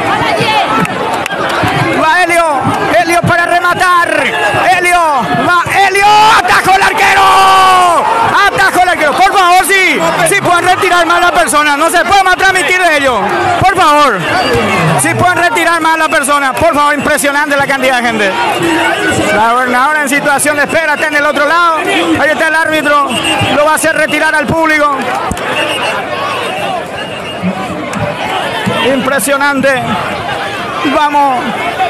Speaker 1: Va Helio. Helio para rematar. Helio. Va Helio. Atajó el arquero. Atajó el arquero. Por favor, sí. Sí pueden retirar más a la persona. No se puede más transmitir de ello. Por favor. Si pueden retirar más a la persona. Por favor, impresionante la cantidad de gente. La gobernadora en situación de espera está en el otro lado. Ahí está el árbitro. Lo va a hacer retirar al público. Impresionante. Vamos.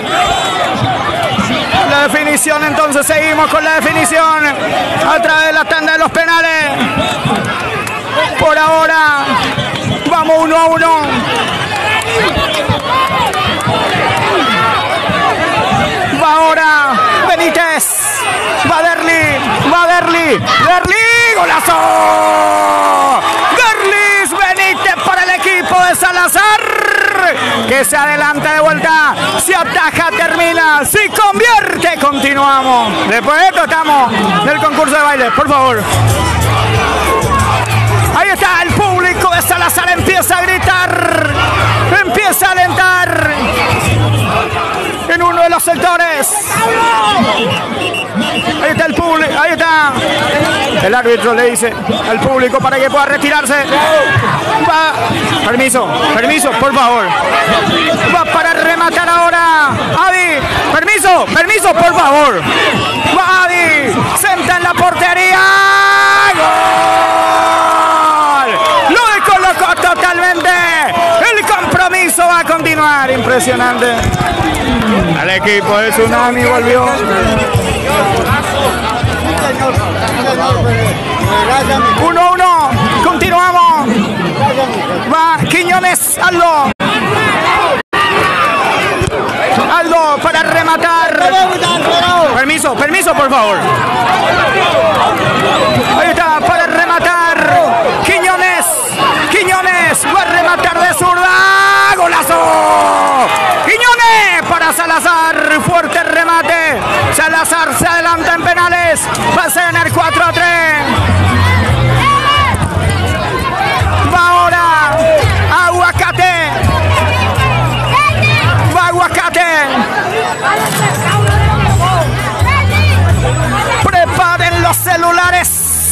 Speaker 1: La definición, entonces seguimos con la definición a través de la tanda de los penales. Por ahora vamos uno a uno. Va ahora Benítez. Va Derli. Va Derli. Derli. Golazo. Derlis Benítez para el equipo de Salazar, que se adelanta de vuelta, si ataja, termina, si convierte, continuamos. Después de esto estamos en el concurso de baile, por favor. Ahí está, el público de Salazar empieza a gritar, empieza a alentar en uno de los sectores. Ahí está el público, ahí está. El árbitro le dice al público para que pueda retirarse. Va, permiso, permiso, por favor. Va para rematar ahora. Adi, permiso, permiso, por favor. Va Adi, senta en la portería. ¡Gol! Lo descolocó totalmente. El compromiso va a continuar. Impresionante. Al equipo de Tsunami volvió. uno a uno. Continuamos. Va Quiñones, Aldo. Aldo para rematar. Permiso, permiso, por favor. rematar de zurda. ¡Golazo! Quiñones para Salazar. Fuerte remate. Salazar se adelanta en penales. Va a ganar cuatro a tres. Va ahora Aguacate. Va Aguacate. Preparen los celulares.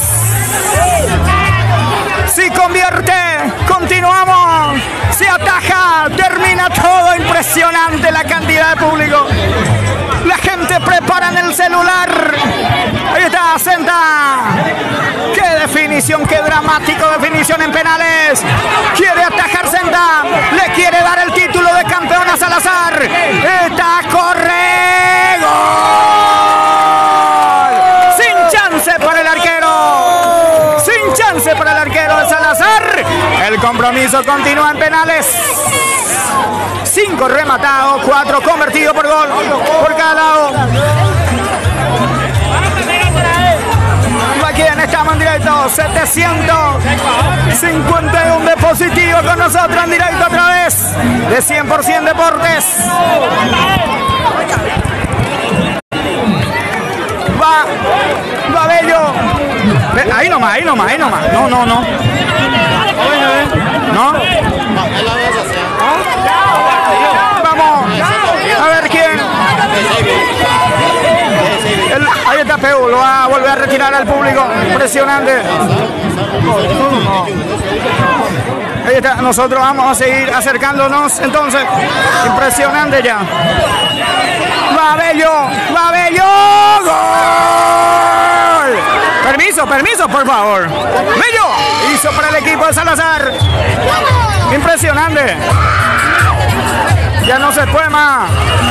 Speaker 1: Si convierte, continuamos. Se ataja, termina todo. Impresionante la cantidad de público. La gente prepara en el celular. Ahí está, Senta. Qué definición, qué dramático definición en penales. Quiere atajar Senta. Le quiere dar el título de campeón a Salazar. Está corre. ¡Gol! Sin chance para el arquero. Sin chance para el arquero de Salazar. El compromiso continúa en penales. Cinco rematados, cuatro convertidos por gol por cada lado. Aquí estamos en directo, setecientos cincuenta y uno de positivo con nosotros en directo a través de cien por ciento Deportes. Va, va Bello. Ahí nomás, ahí nomás, ahí nomás. No, no, no. ¿No? Vamos a ver quién. El, ahí está Peu, lo va a volver a retirar al público. Impresionante. Ahí está, nosotros vamos a seguir acercándonos entonces. Impresionante ya. Va Bello, va Bello. ¡Gol! Permiso, permiso, por favor. Bello hizo para el equipo de Salazar. Impresionante. Ya no se puede más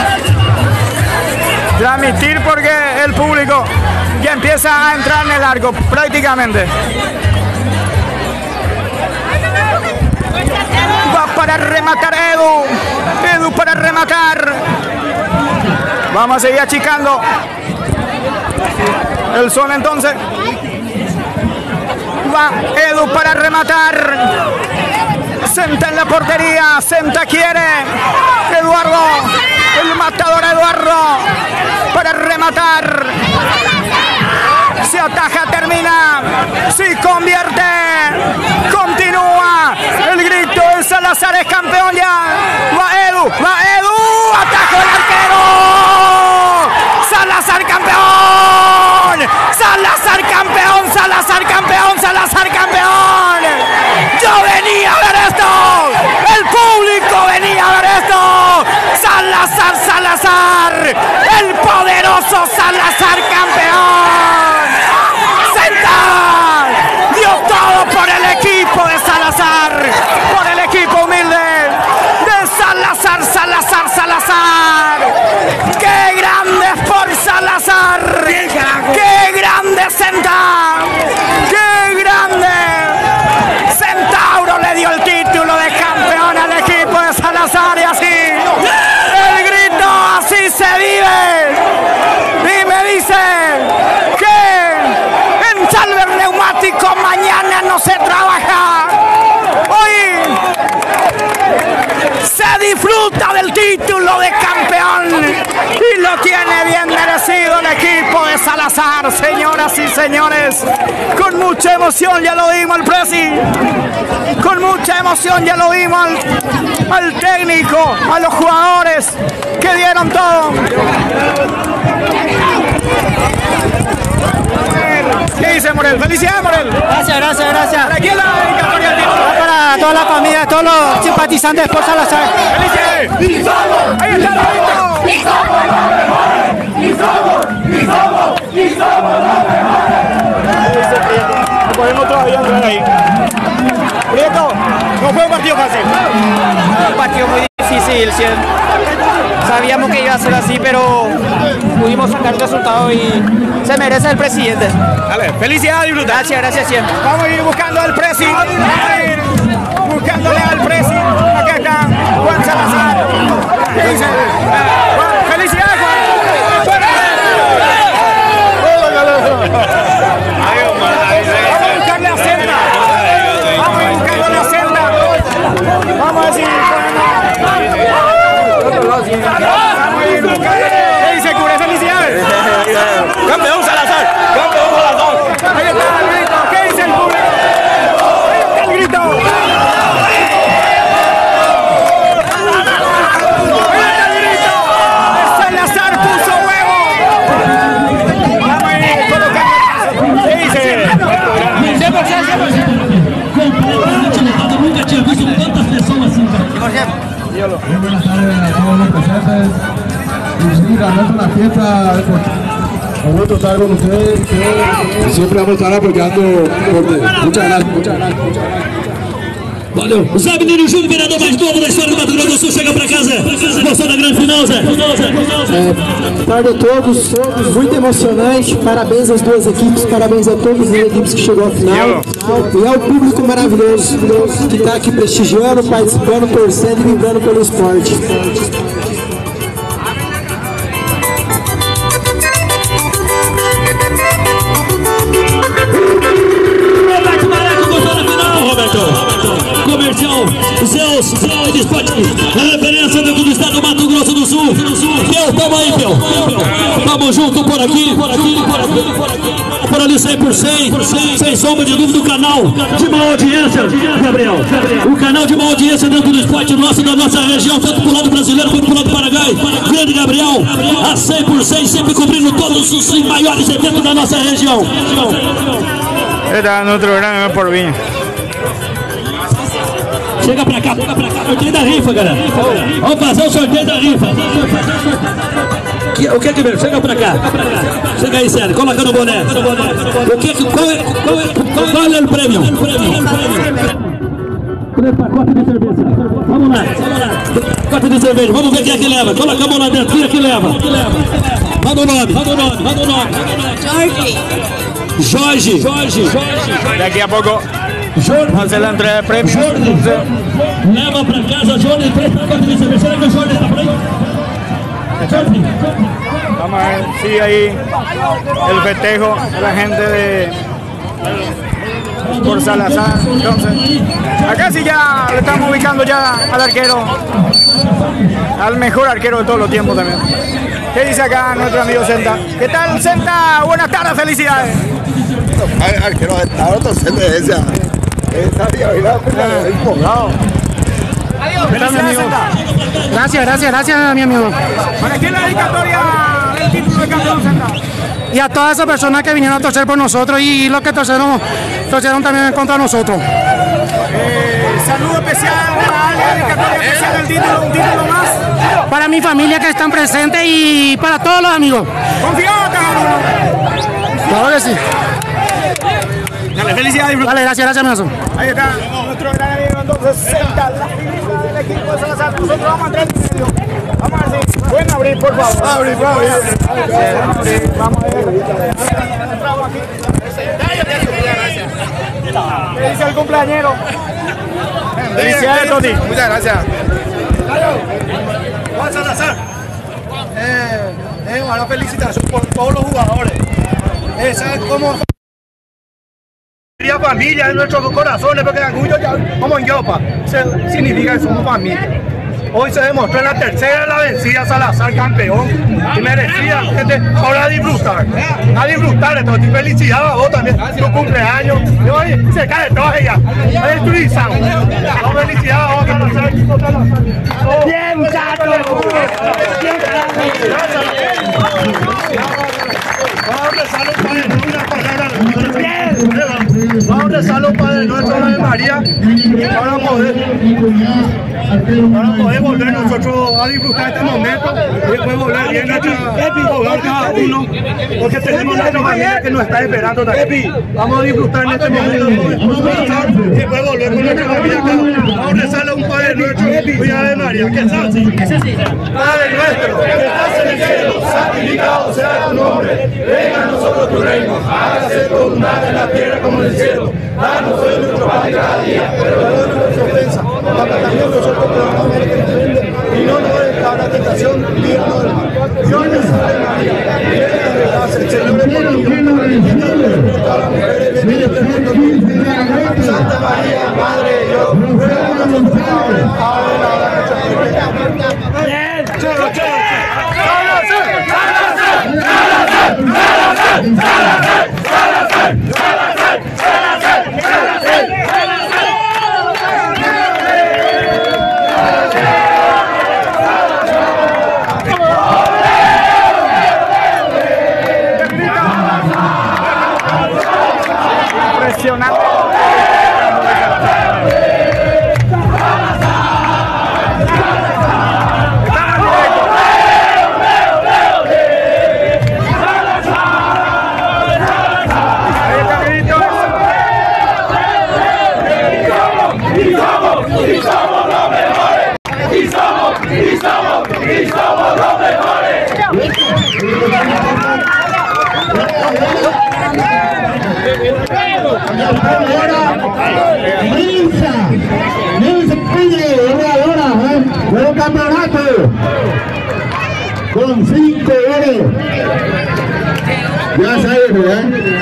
Speaker 1: transmitir porque el público ya empieza a entrar en el arco prácticamente. Va para rematar Edu. Edu para rematar. Vamos a seguir achicando el sol entonces. Va Edu para rematar. Senta en la portería. Senta quiere. Eduardo. El matador Eduardo. Para rematar. Se ataja, termina. Si convierte. Continúa. El grito de Salazar es campeón ya. Va Edu. Va Edu. Atajo del arquero. Salazar campeón. Salazar campeón. Salazar campeón. Salazar campeón. Yo venía a ver esto. El público venía a ver esto. Salazar, Salazar. El poderoso Salazar campeón. Senta. Dio todo por el equipo de Salazar. Por el equipo humilde de Salazar, Salazar, Salazar. ¡Qué grande es por Salazar! ¡Qué grande Senta! ¡Qué grande! Centauro le dio el título de campeón al equipo de Salazar y así el grito, así se vive. Y me dice que en Salver Neumático mañana no se trabaja. Hoy se disfruta del título de campeón y lo tiene bien merecido el equipo de Salazar, señoras y señores. Con mucha emoción ya lo vimos al presi, con mucha emoción ya lo vimos al, al técnico, a los jugadores que dieron todo. ¿Qué dice Morel? ¡Felicidades, Morel!
Speaker 8: Gracias, gracias, gracias.
Speaker 1: ¿Para quién la dedicatoria del título?
Speaker 8: Para toda la familia, todos los simpatizantes por Salazar.
Speaker 1: ¡Felicidades! ¡Ahí está el grito! ¡Y somos los mejores! ¡Y somos! ¡Y somos! ¡Y somos los mejores! No podemos todavía entrar ahí. Prieto, no fue un partido fácil.
Speaker 8: Un partido muy difícil, siempre. Sabíamos que iba a ser así, pero pudimos sacar el resultado y se merece el presidente.
Speaker 1: Dale, felicidades, disfruta.
Speaker 8: Gracias, gracias siempre.
Speaker 1: Vamos a ir buscando al presi. Vamos a ir buscándole al presi. Acá está Juan Salazar. ¿Qué dice? Juan, felicidades, Juan. Vamos a buscarle a Senda. Vamos a buscarle a Senda.
Speaker 9: la fiesta deportiva. Un gusto estar con ustedes. Siempre vamos a estar apoyando. Muchas gracias, muchas gracias, muchas gracias.
Speaker 4: Valeu. Zé Menino Júnior, vereador mais novo da história do Mato Grosso do Sul, chega pra casa. Gostou da grande final, Zé?
Speaker 10: É, boa tarde a todos, muito emocionante. Parabéns às duas equipes, parabéns a todas as equipes que chegou à final. E ao público maravilhoso que está aqui prestigiando, participando, torcendo e vibrando pelo esporte.
Speaker 4: Comercial, Zeus, Zeus de Esporte, a referência dentro do estado do Mato Grosso do Sul. Fiel, tamo aí, Fiel. Tamo junto por aqui, por aqui, por aqui, por aqui. Por ali cem por cento, sem sombra de dúvida, o canal de maior audiência, Gabriel. O canal de maior audiência dentro do esporte nosso, da nossa região, tanto pro lado brasileiro quanto pro lado do Paraguai. Grande Gabriel, a cem por cento, sempre cobrindo todos os maiores eventos da nossa região.
Speaker 1: Está en otro programa por Viña.
Speaker 4: Chega pra cá, chega pra cá, sorteio da rifa, galera. Vamos fazer o sorteio da rifa. O que é que veio? Chega pra cá. Chega aí, Sérgio, coloca no boné. O que, qual, é, qual, é, qual, qual é o prêmio? Três pacotes de cerveja. Vamos lá, vamos lá. Pacote de cerveja, vamos ver quem é que leva. Coloca a mão lá dentro, quem é que leva? Manda o nome, manda o nome, manda o nome. Jorge. Jorge. Jorge.
Speaker 1: Daqui a poco vamos hacer la entrega de premios.
Speaker 4: Jorge. Leva pra casa, Jorge, três pacotes de cerveja. Será que o Jorge está por aí? Jorge.
Speaker 1: Vamos a ver, sigue ahí el festejo de la gente de por Salazar. Entonces, acá sí ya le estamos ubicando ya al arquero, al mejor arquero de todos los tiempos también. ¿Qué dice acá nuestro amigo Senta? ¿Qué tal, Senta? Buenas tardes, felicidades.
Speaker 11: Arquero, ahora todo se me decía.
Speaker 12: Gracias, gracias, gracias, mi amigo.
Speaker 1: ¿Para quién la dedicatoria del título de campeón, Senta?
Speaker 12: Y a todas esas personas que vinieron a torcer por nosotros y los que torcieron, torcieron también contra nosotros.
Speaker 1: Eh, saludo especial para alguien, dedicatoria especial del título, un título más.
Speaker 12: Para mi familia que están presentes y para todos los amigos.
Speaker 1: ¿Confiado cada uno?
Speaker 12: Claro que sí.
Speaker 1: Dale, felicidades.
Speaker 12: Dale, gracias, gracias, amigo.
Speaker 1: Ahí está nuestro gran amigo, entonces, Senta, la figura del equipo de Salazar. Nosotros vamos a entrar en medio. Vamos a ver si pueden abrir, por favor. Abrir, por favor. Vamos a ver. ¿Qué dice el cumpleañero? Felicidades, Toti.
Speaker 11: Muchas gracias.
Speaker 13: Juan Salazar, eh, eh, una felicitación por todos los jugadores. Eh, ¿sabes cómo? Familia en nuestros corazones, porque el orgullo ya, como en Yopa, se, significa que somos familia. Hoy se demostró en la tercera la vencida Salazar campeón y merecía gente, ahora a disfrutar, a disfrutar de todo. Y felicidades a vos también, tu cumpleaños. Y hoy se cae todo ella, a destruizar. Felicidades a vos, Salazar, equipo Salazar. Bien, chato. Bien, vamos a rezar un Padre Nuestro, una palabra. Vamos a rezar un Padre Nuestro, una de María, para poder, para poder volver nosotros a disfrutar este momento y después volver bien a jugar cada uno, porque tenemos nuestra familia que nos está esperando también. Vamos a disfrutar en este momento y después volver con nuestra familia cada uno. Vamos a rezarle un Padre Nuestro y una de María, que es así. Padre Nuestro, que estás en el cielo, santificado sea tu nombre. Venga a nosotros tu reino, hágase tu voluntad en la tierra como en el cielo. Danos hoy nuestro pan de cada día, perdona nuestras ofensas, como también nosotros perdonamos a los que nos ofenden, y no nos dejes caer en la tentación, líbranos del mal. Dios te salve María, llena de gracia, el Señor es contigo, bendita eres entre todas las mujeres, bendito es fruto de tu vientre. Santa María, Madre de Dios, ruega por nosotros pecadores, ahora y en la hora de nuestra muerte. Bien, chelo, chelo.
Speaker 1: Impresionante.
Speaker 9: Fue un campeonato con cinco goles. Ya sabes, ¿verdad?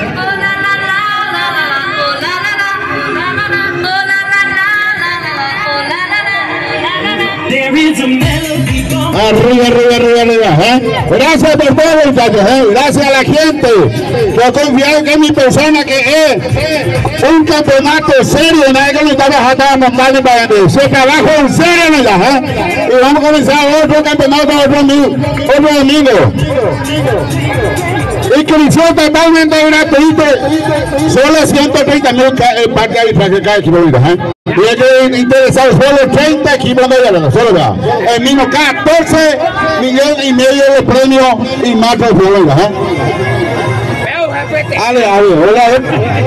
Speaker 9: Arriba, arriba, arriba, arriba, ¿eh? Gracias por todo, muchachos, ¿eh? Gracias a la gente que ha confiado que mi persona, que es un campeonato serio, nadie que lo está bajando a montar para que se trabajo en serio, ¿verdad? ¿Eh? Y vamos a comenzar otro campeonato otro domingo. Otro domingo. Inscripción totalmente gratuita, solo ciento treinta mil parques para que cada equipo, ¿eh? Y hay que interesar solo treinta equipos de la solo ya. El mismo catorce millones y medio de premios y más de Florida, ¿eh? Dale, dale, hola, ¿eh?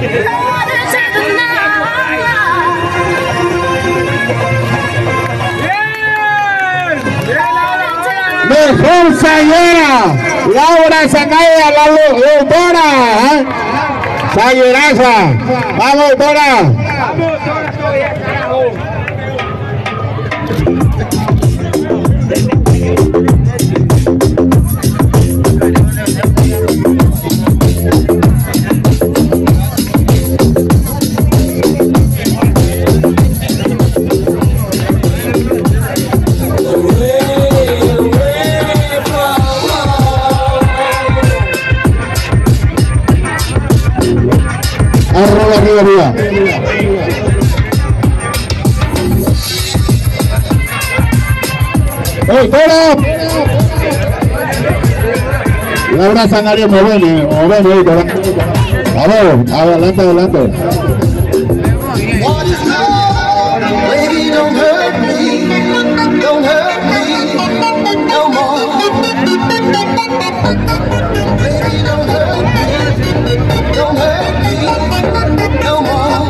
Speaker 9: Mejor señora Laura Zanaya, la doctora, ¿eh? Sayeraza, vamos doctora. Arriba, arriba, arriba. ¡Ey, Toro! Laura Zanaya, moveme, moveme, Toro. Vamos, adelante, adelante.
Speaker 14: Baby, don't hurt me, don't hurt me no more. Baby, don't hurt me, don't hurt me no more.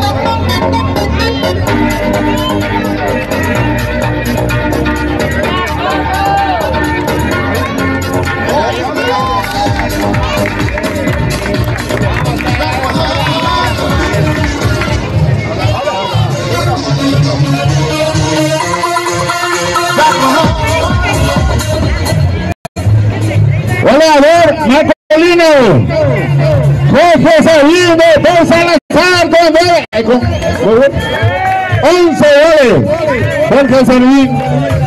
Speaker 9: Goleador Marcolino, Jorge Sabino, Don Salazar, con nueve, once goles, Jorge Sabino.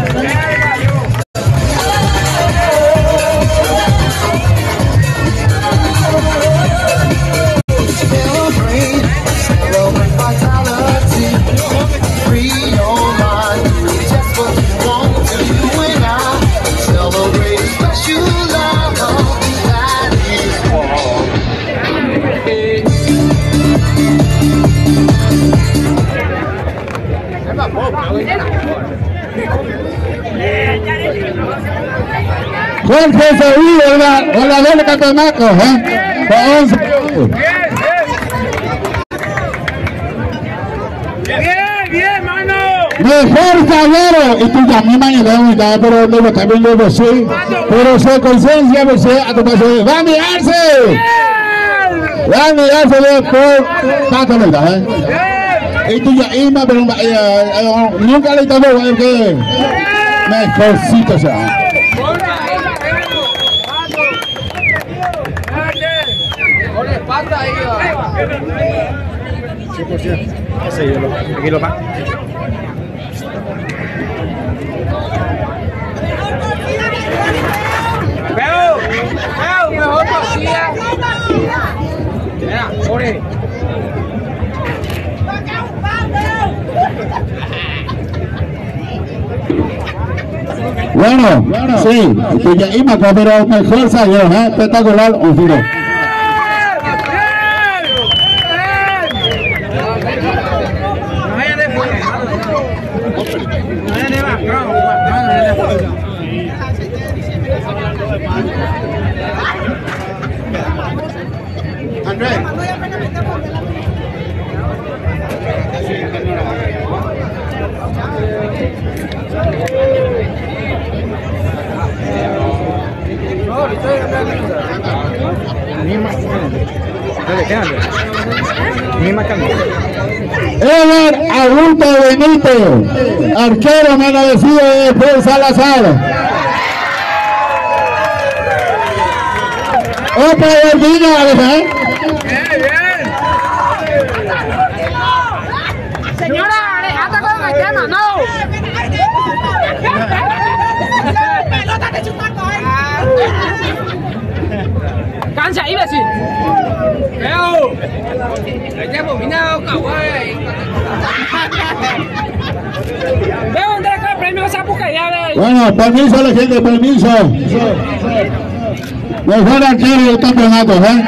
Speaker 9: Jorge Sevilla, goleador de campeonato, ¿eh? Con once.
Speaker 13: Bien, bien, mano.
Speaker 9: Mejor zaguero, y tú también mañana, pero no lo está viendo você, pero su conciencia, você, a tu paso, Dani Arce. Dani Arce, por tanto, ¿verdad? ¿Eh? Y tú ya, Ima, pero nunca le estaba viendo que mejorcito, o sea.
Speaker 8: cien por ciento. Ese yo lo, aquí lo pago.
Speaker 13: Veo, veo, mejor cosilla. Mira, Jorge.
Speaker 9: Bueno, sí, tú ya Ima, pero mejor salió, ¿eh? Espectacular, un filo.
Speaker 8: Misma cambio. Misma cambio.
Speaker 9: Edgar Augusto Benito, arquero me agradecido de Paul Salazar. Otra Virginia, ¿eh?
Speaker 15: Señora, alejate con el tema, no. Pelota de chutaco, cancha ahí, vecino. Veo. Ya combinado, kawaii. Veo dónde está el premio esa puca ya ve.
Speaker 9: Bueno, permiso a la gente, permiso. Mejor arquero del campeonato, ¿eh?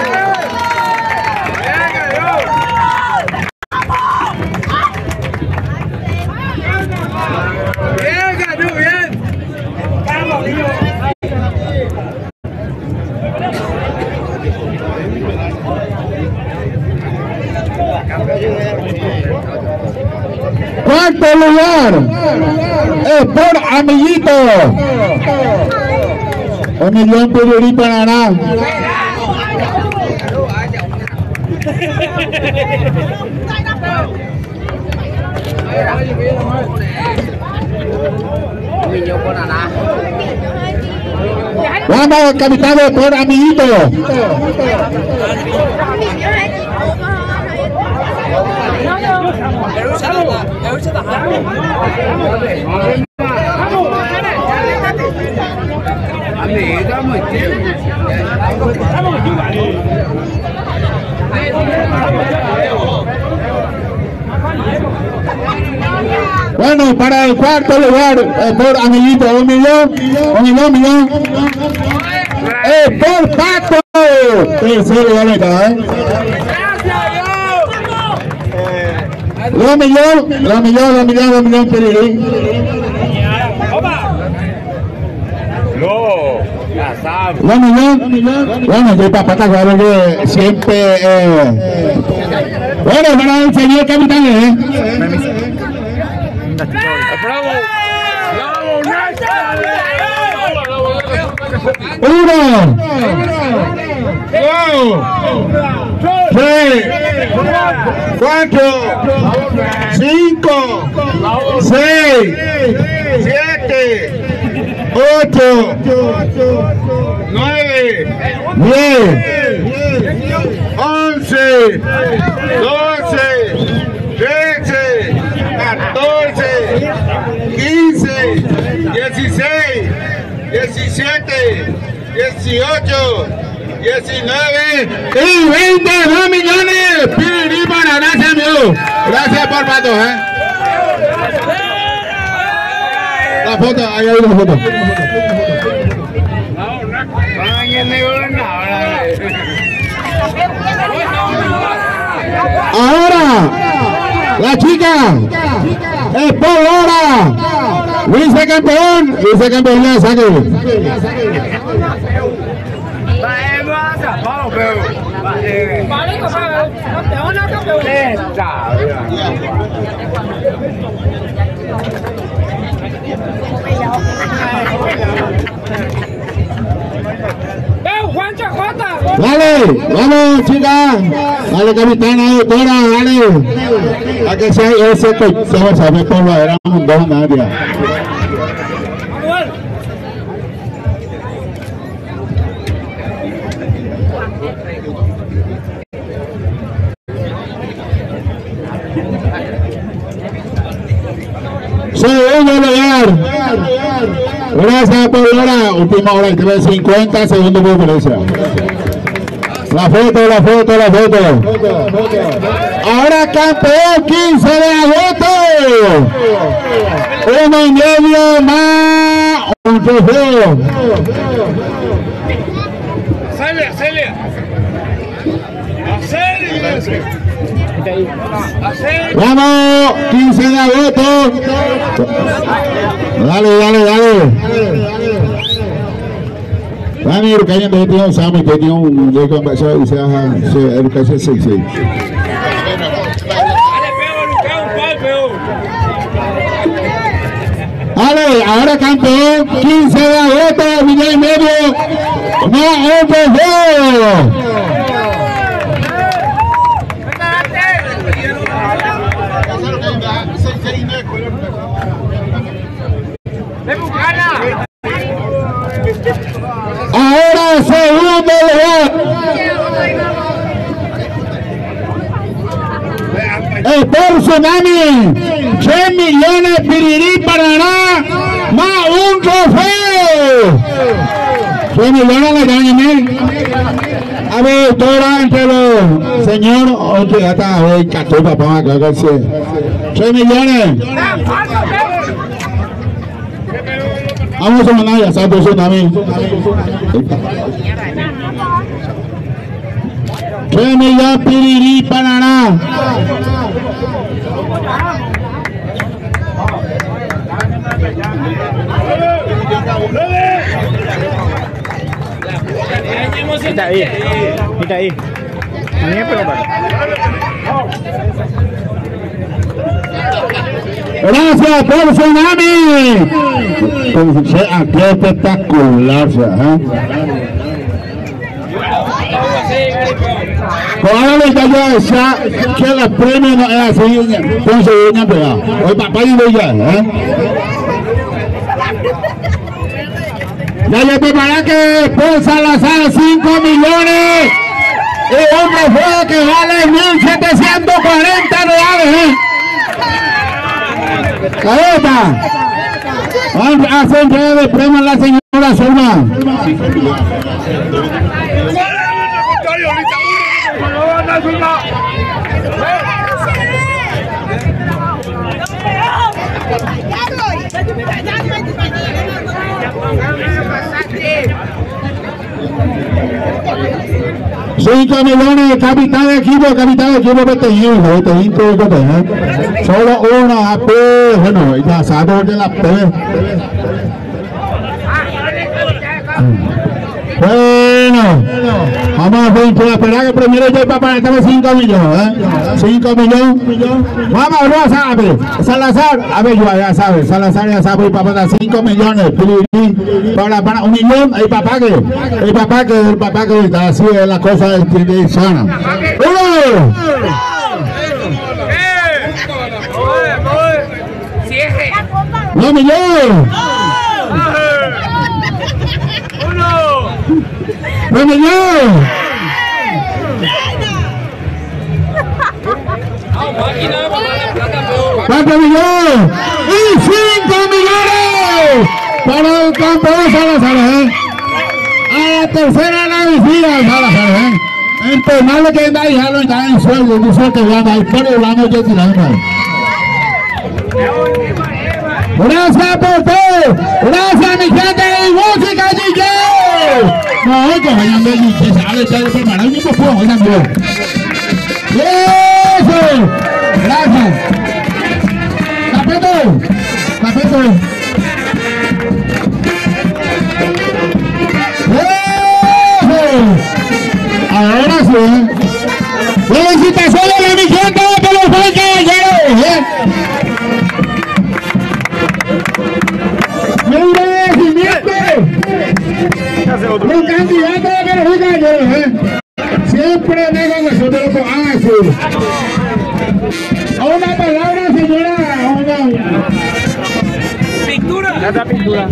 Speaker 9: Cuarto lugar es por Amiguito. Un millón Pirurí Paraná. Vamos, capitán por Amiguito. Bueno, para el cuarto lugar, eh, por Amiguito, un millón, un millón, millón. Eh, por Pato. Tercer lugar, ¿eh? Dos millones, dos millones, dos millones, dos millones, Pirirí.
Speaker 7: No, ya sabes.
Speaker 9: Dos millones, bueno, yo papá, claro que siempre, eh, bueno, para el señor capitán, ¿eh? Uno, dos, tres, cuatro, cinco, seis, siete, ocho, nueve, diez, once, doce, trece, catorce, quince, dieciséis, diecisiete, dieciocho, diecinueve y veinte, dos millones. Pirirí para, gracias amigo. Gracias por Pato, ¿eh? La foto, ahí hay una foto. Ahora, la chica, es por Lora, vicecampeón, vicecampeón de saque. Dale, vamos chicas, dale capitana, doctora, dale, a que sea ese se va a saber por la era mundón, Nadia. Segundo lugar, gracias por Lora, última hora y tres cincuenta segundos por diferencia. La foto, la foto, la foto. Ahora campeón quince de agosto. Uno y medio más un trofeo.
Speaker 7: Celia, Celia.
Speaker 9: Vamos, quince de agosto. Dale, dale, dale. Dani, educación de tiene un Sami, que tiene un de conversación y se hace educación sexy. Dale, ahora campeón, quince de agosto, millón y medio. No, otro juego. Tsunami, tres millones Pirirí Paraná, más un trofeo. tres millones le dan a ver, toda entre los señores, otro ya está, hoy cató papá, acá sí. tres millones. Vamos a mandar ya, ¿sabes? Tsunami. tres millones Pirirí Paraná.
Speaker 8: Está ahí, está ahí. A mí me preocupa.
Speaker 9: Gracias por Tsunami. Aquí espectacular, ¿eh? Ahora ya ya decía que los premios no es así, entonces ya pegado. Hoy papá y ya, ¿eh? Ya ya prepara que por Salazar cinco millones y un trofeo que vale mil setecientos cuarenta reales, ¿eh? Ahí está. Vamos a hacer entrega de premio a la señora Zulma. cinco millones de capital de equipo, capital de equipo protegido, ¿eh? Solo una A P, bueno, ya sabes de la P. Bueno, vamos a ver, esperar que primero yo para estamos cinco millones, ¿eh? cinco millones. Vamos a ver, sabe. Salazar, a ver, yo ya sabe, Salazar ya sabe, papá da cinco millones, para, para un millón, el papá que, el papá que, el papá que está así es la cosa de sana. ¡Uno! ¡No millones! ¡No millones! ¡Cuatro millones! ¡Y cinco millones! Para el campeón Salazar, ¿eh? A la tercera la visita Salazar, ¿eh? En penal que anda y ya lo está en sueldo, no sé qué va a ir, pero vamos a tirar. Gracias por todo, gracias mi gente de música D J. No, que vayan de D J, sale, sale, preparar un mismo fuego, oigan bien. Eso, gracias. Tapeto, tapeto. Ahora sí. Felicitaciones a mi gente de los Juan Caballeros, ¿eh? ¡Mire, siguiente! Los candidatos de los Juan Caballeros, ¿eh? Siempre negan nosotros lo que van a decir. Una palabra, señora. Una...
Speaker 8: Pintura. Ya está pintura.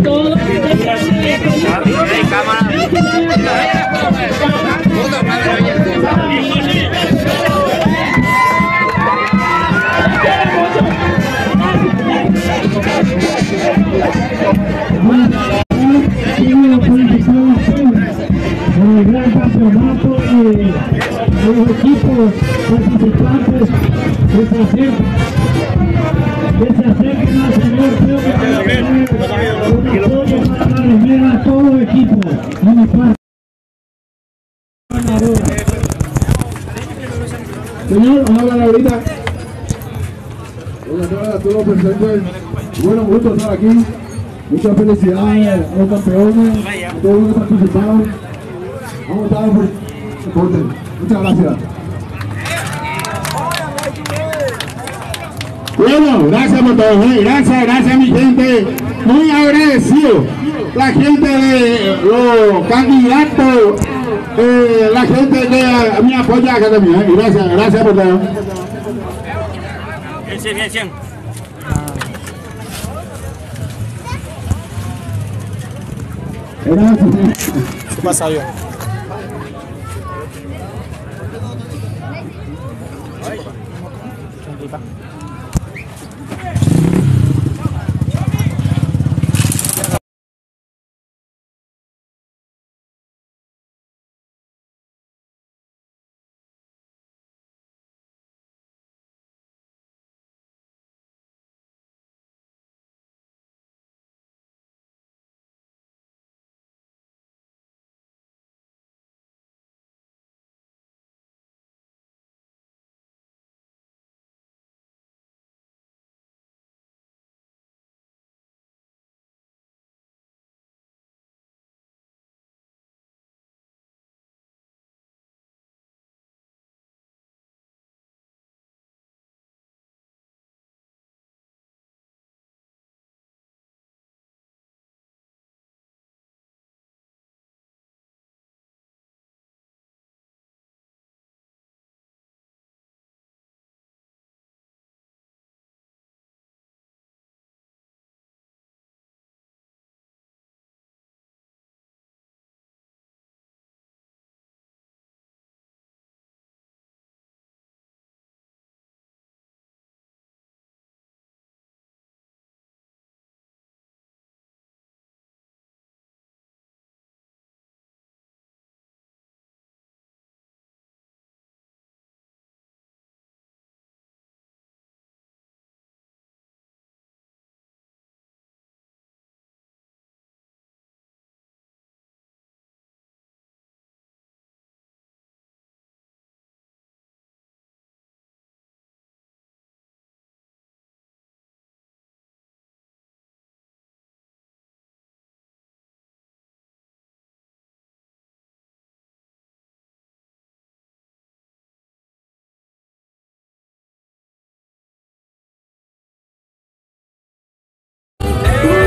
Speaker 16: El gran campeonato de los equipos participantes que se acercan, que se acerquen al señor Pedro un apoyo para la remera a todo el equipo.
Speaker 9: Señor, habla ahorita. Buenas tardes a todos los presentes. Bueno, gusto estar aquí. Muchas felicidades a los campeones, a todos los que participaron. Vamos a estar por deporte. Muchas gracias. Bueno, gracias por todo, ¿eh? Gracias, gracias mi gente. Muy agradecido. La gente de los candidatos, eh, la gente que me apoya acá también, ¿eh? Gracias, gracias por todo.
Speaker 8: Bien, bien, bien.
Speaker 9: Gracias.
Speaker 8: ¿Qué pasa yo?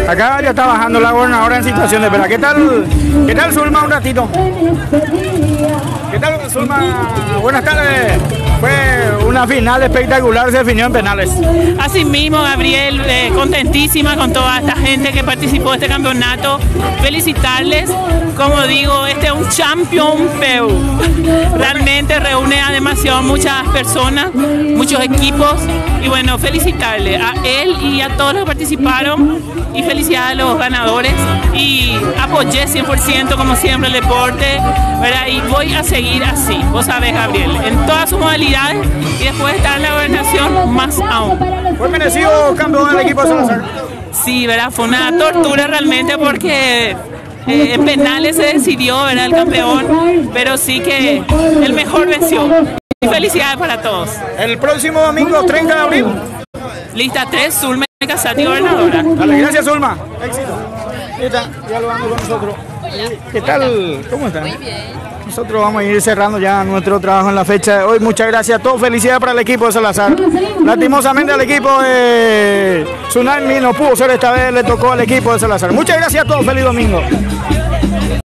Speaker 1: Acá ya está bajando la gobernadora en situación de espera. ¿Qué tal? ¿Qué tal, Zulma? Un ratito. ¿Qué tal, Zulma? Buenas tardes. Fue una final espectacular, se definió en penales.
Speaker 6: Así mismo, Gabriel, eh, contentísima con toda esta gente que participó de este campeonato. Felicitarles, como digo, este es un champion feu. Realmente reúne a demasiado muchas personas, muchos equipos. Y bueno, felicitarle a él y a todos los que participaron. Y felicidades a los ganadores. Y apoyé cien por ciento, como siempre, el deporte, ¿verdad? Y voy a seguir así, vos sabés, Gabriel, en todas sus modalidades. Y después de estar en la gobernación, más aún.
Speaker 1: ¿Fue merecido campeón del equipo de Salazar?
Speaker 6: Sí, ¿verdad? Fue una tortura realmente porque eh, en penales se decidió, ¿verdad?, el campeón, pero sí que el mejor venció. Y felicidades para todos.
Speaker 1: El próximo domingo, treinta de abril.
Speaker 6: Lista tres, Zulma Casati, gobernadora.
Speaker 1: Dale, gracias, Zulma. Éxito. Está, ya lo vamos con nosotros. ¿Qué tal? ¿Cómo están? Muy bien. Nosotros vamos a ir cerrando ya nuestro trabajo en la fecha de hoy. Muchas gracias a todos. Felicidades para el equipo de Salazar. Lastimosamente al equipo de Tsunami no pudo ser esta vez. Le tocó al equipo de Salazar. Muchas gracias a todos. Feliz domingo.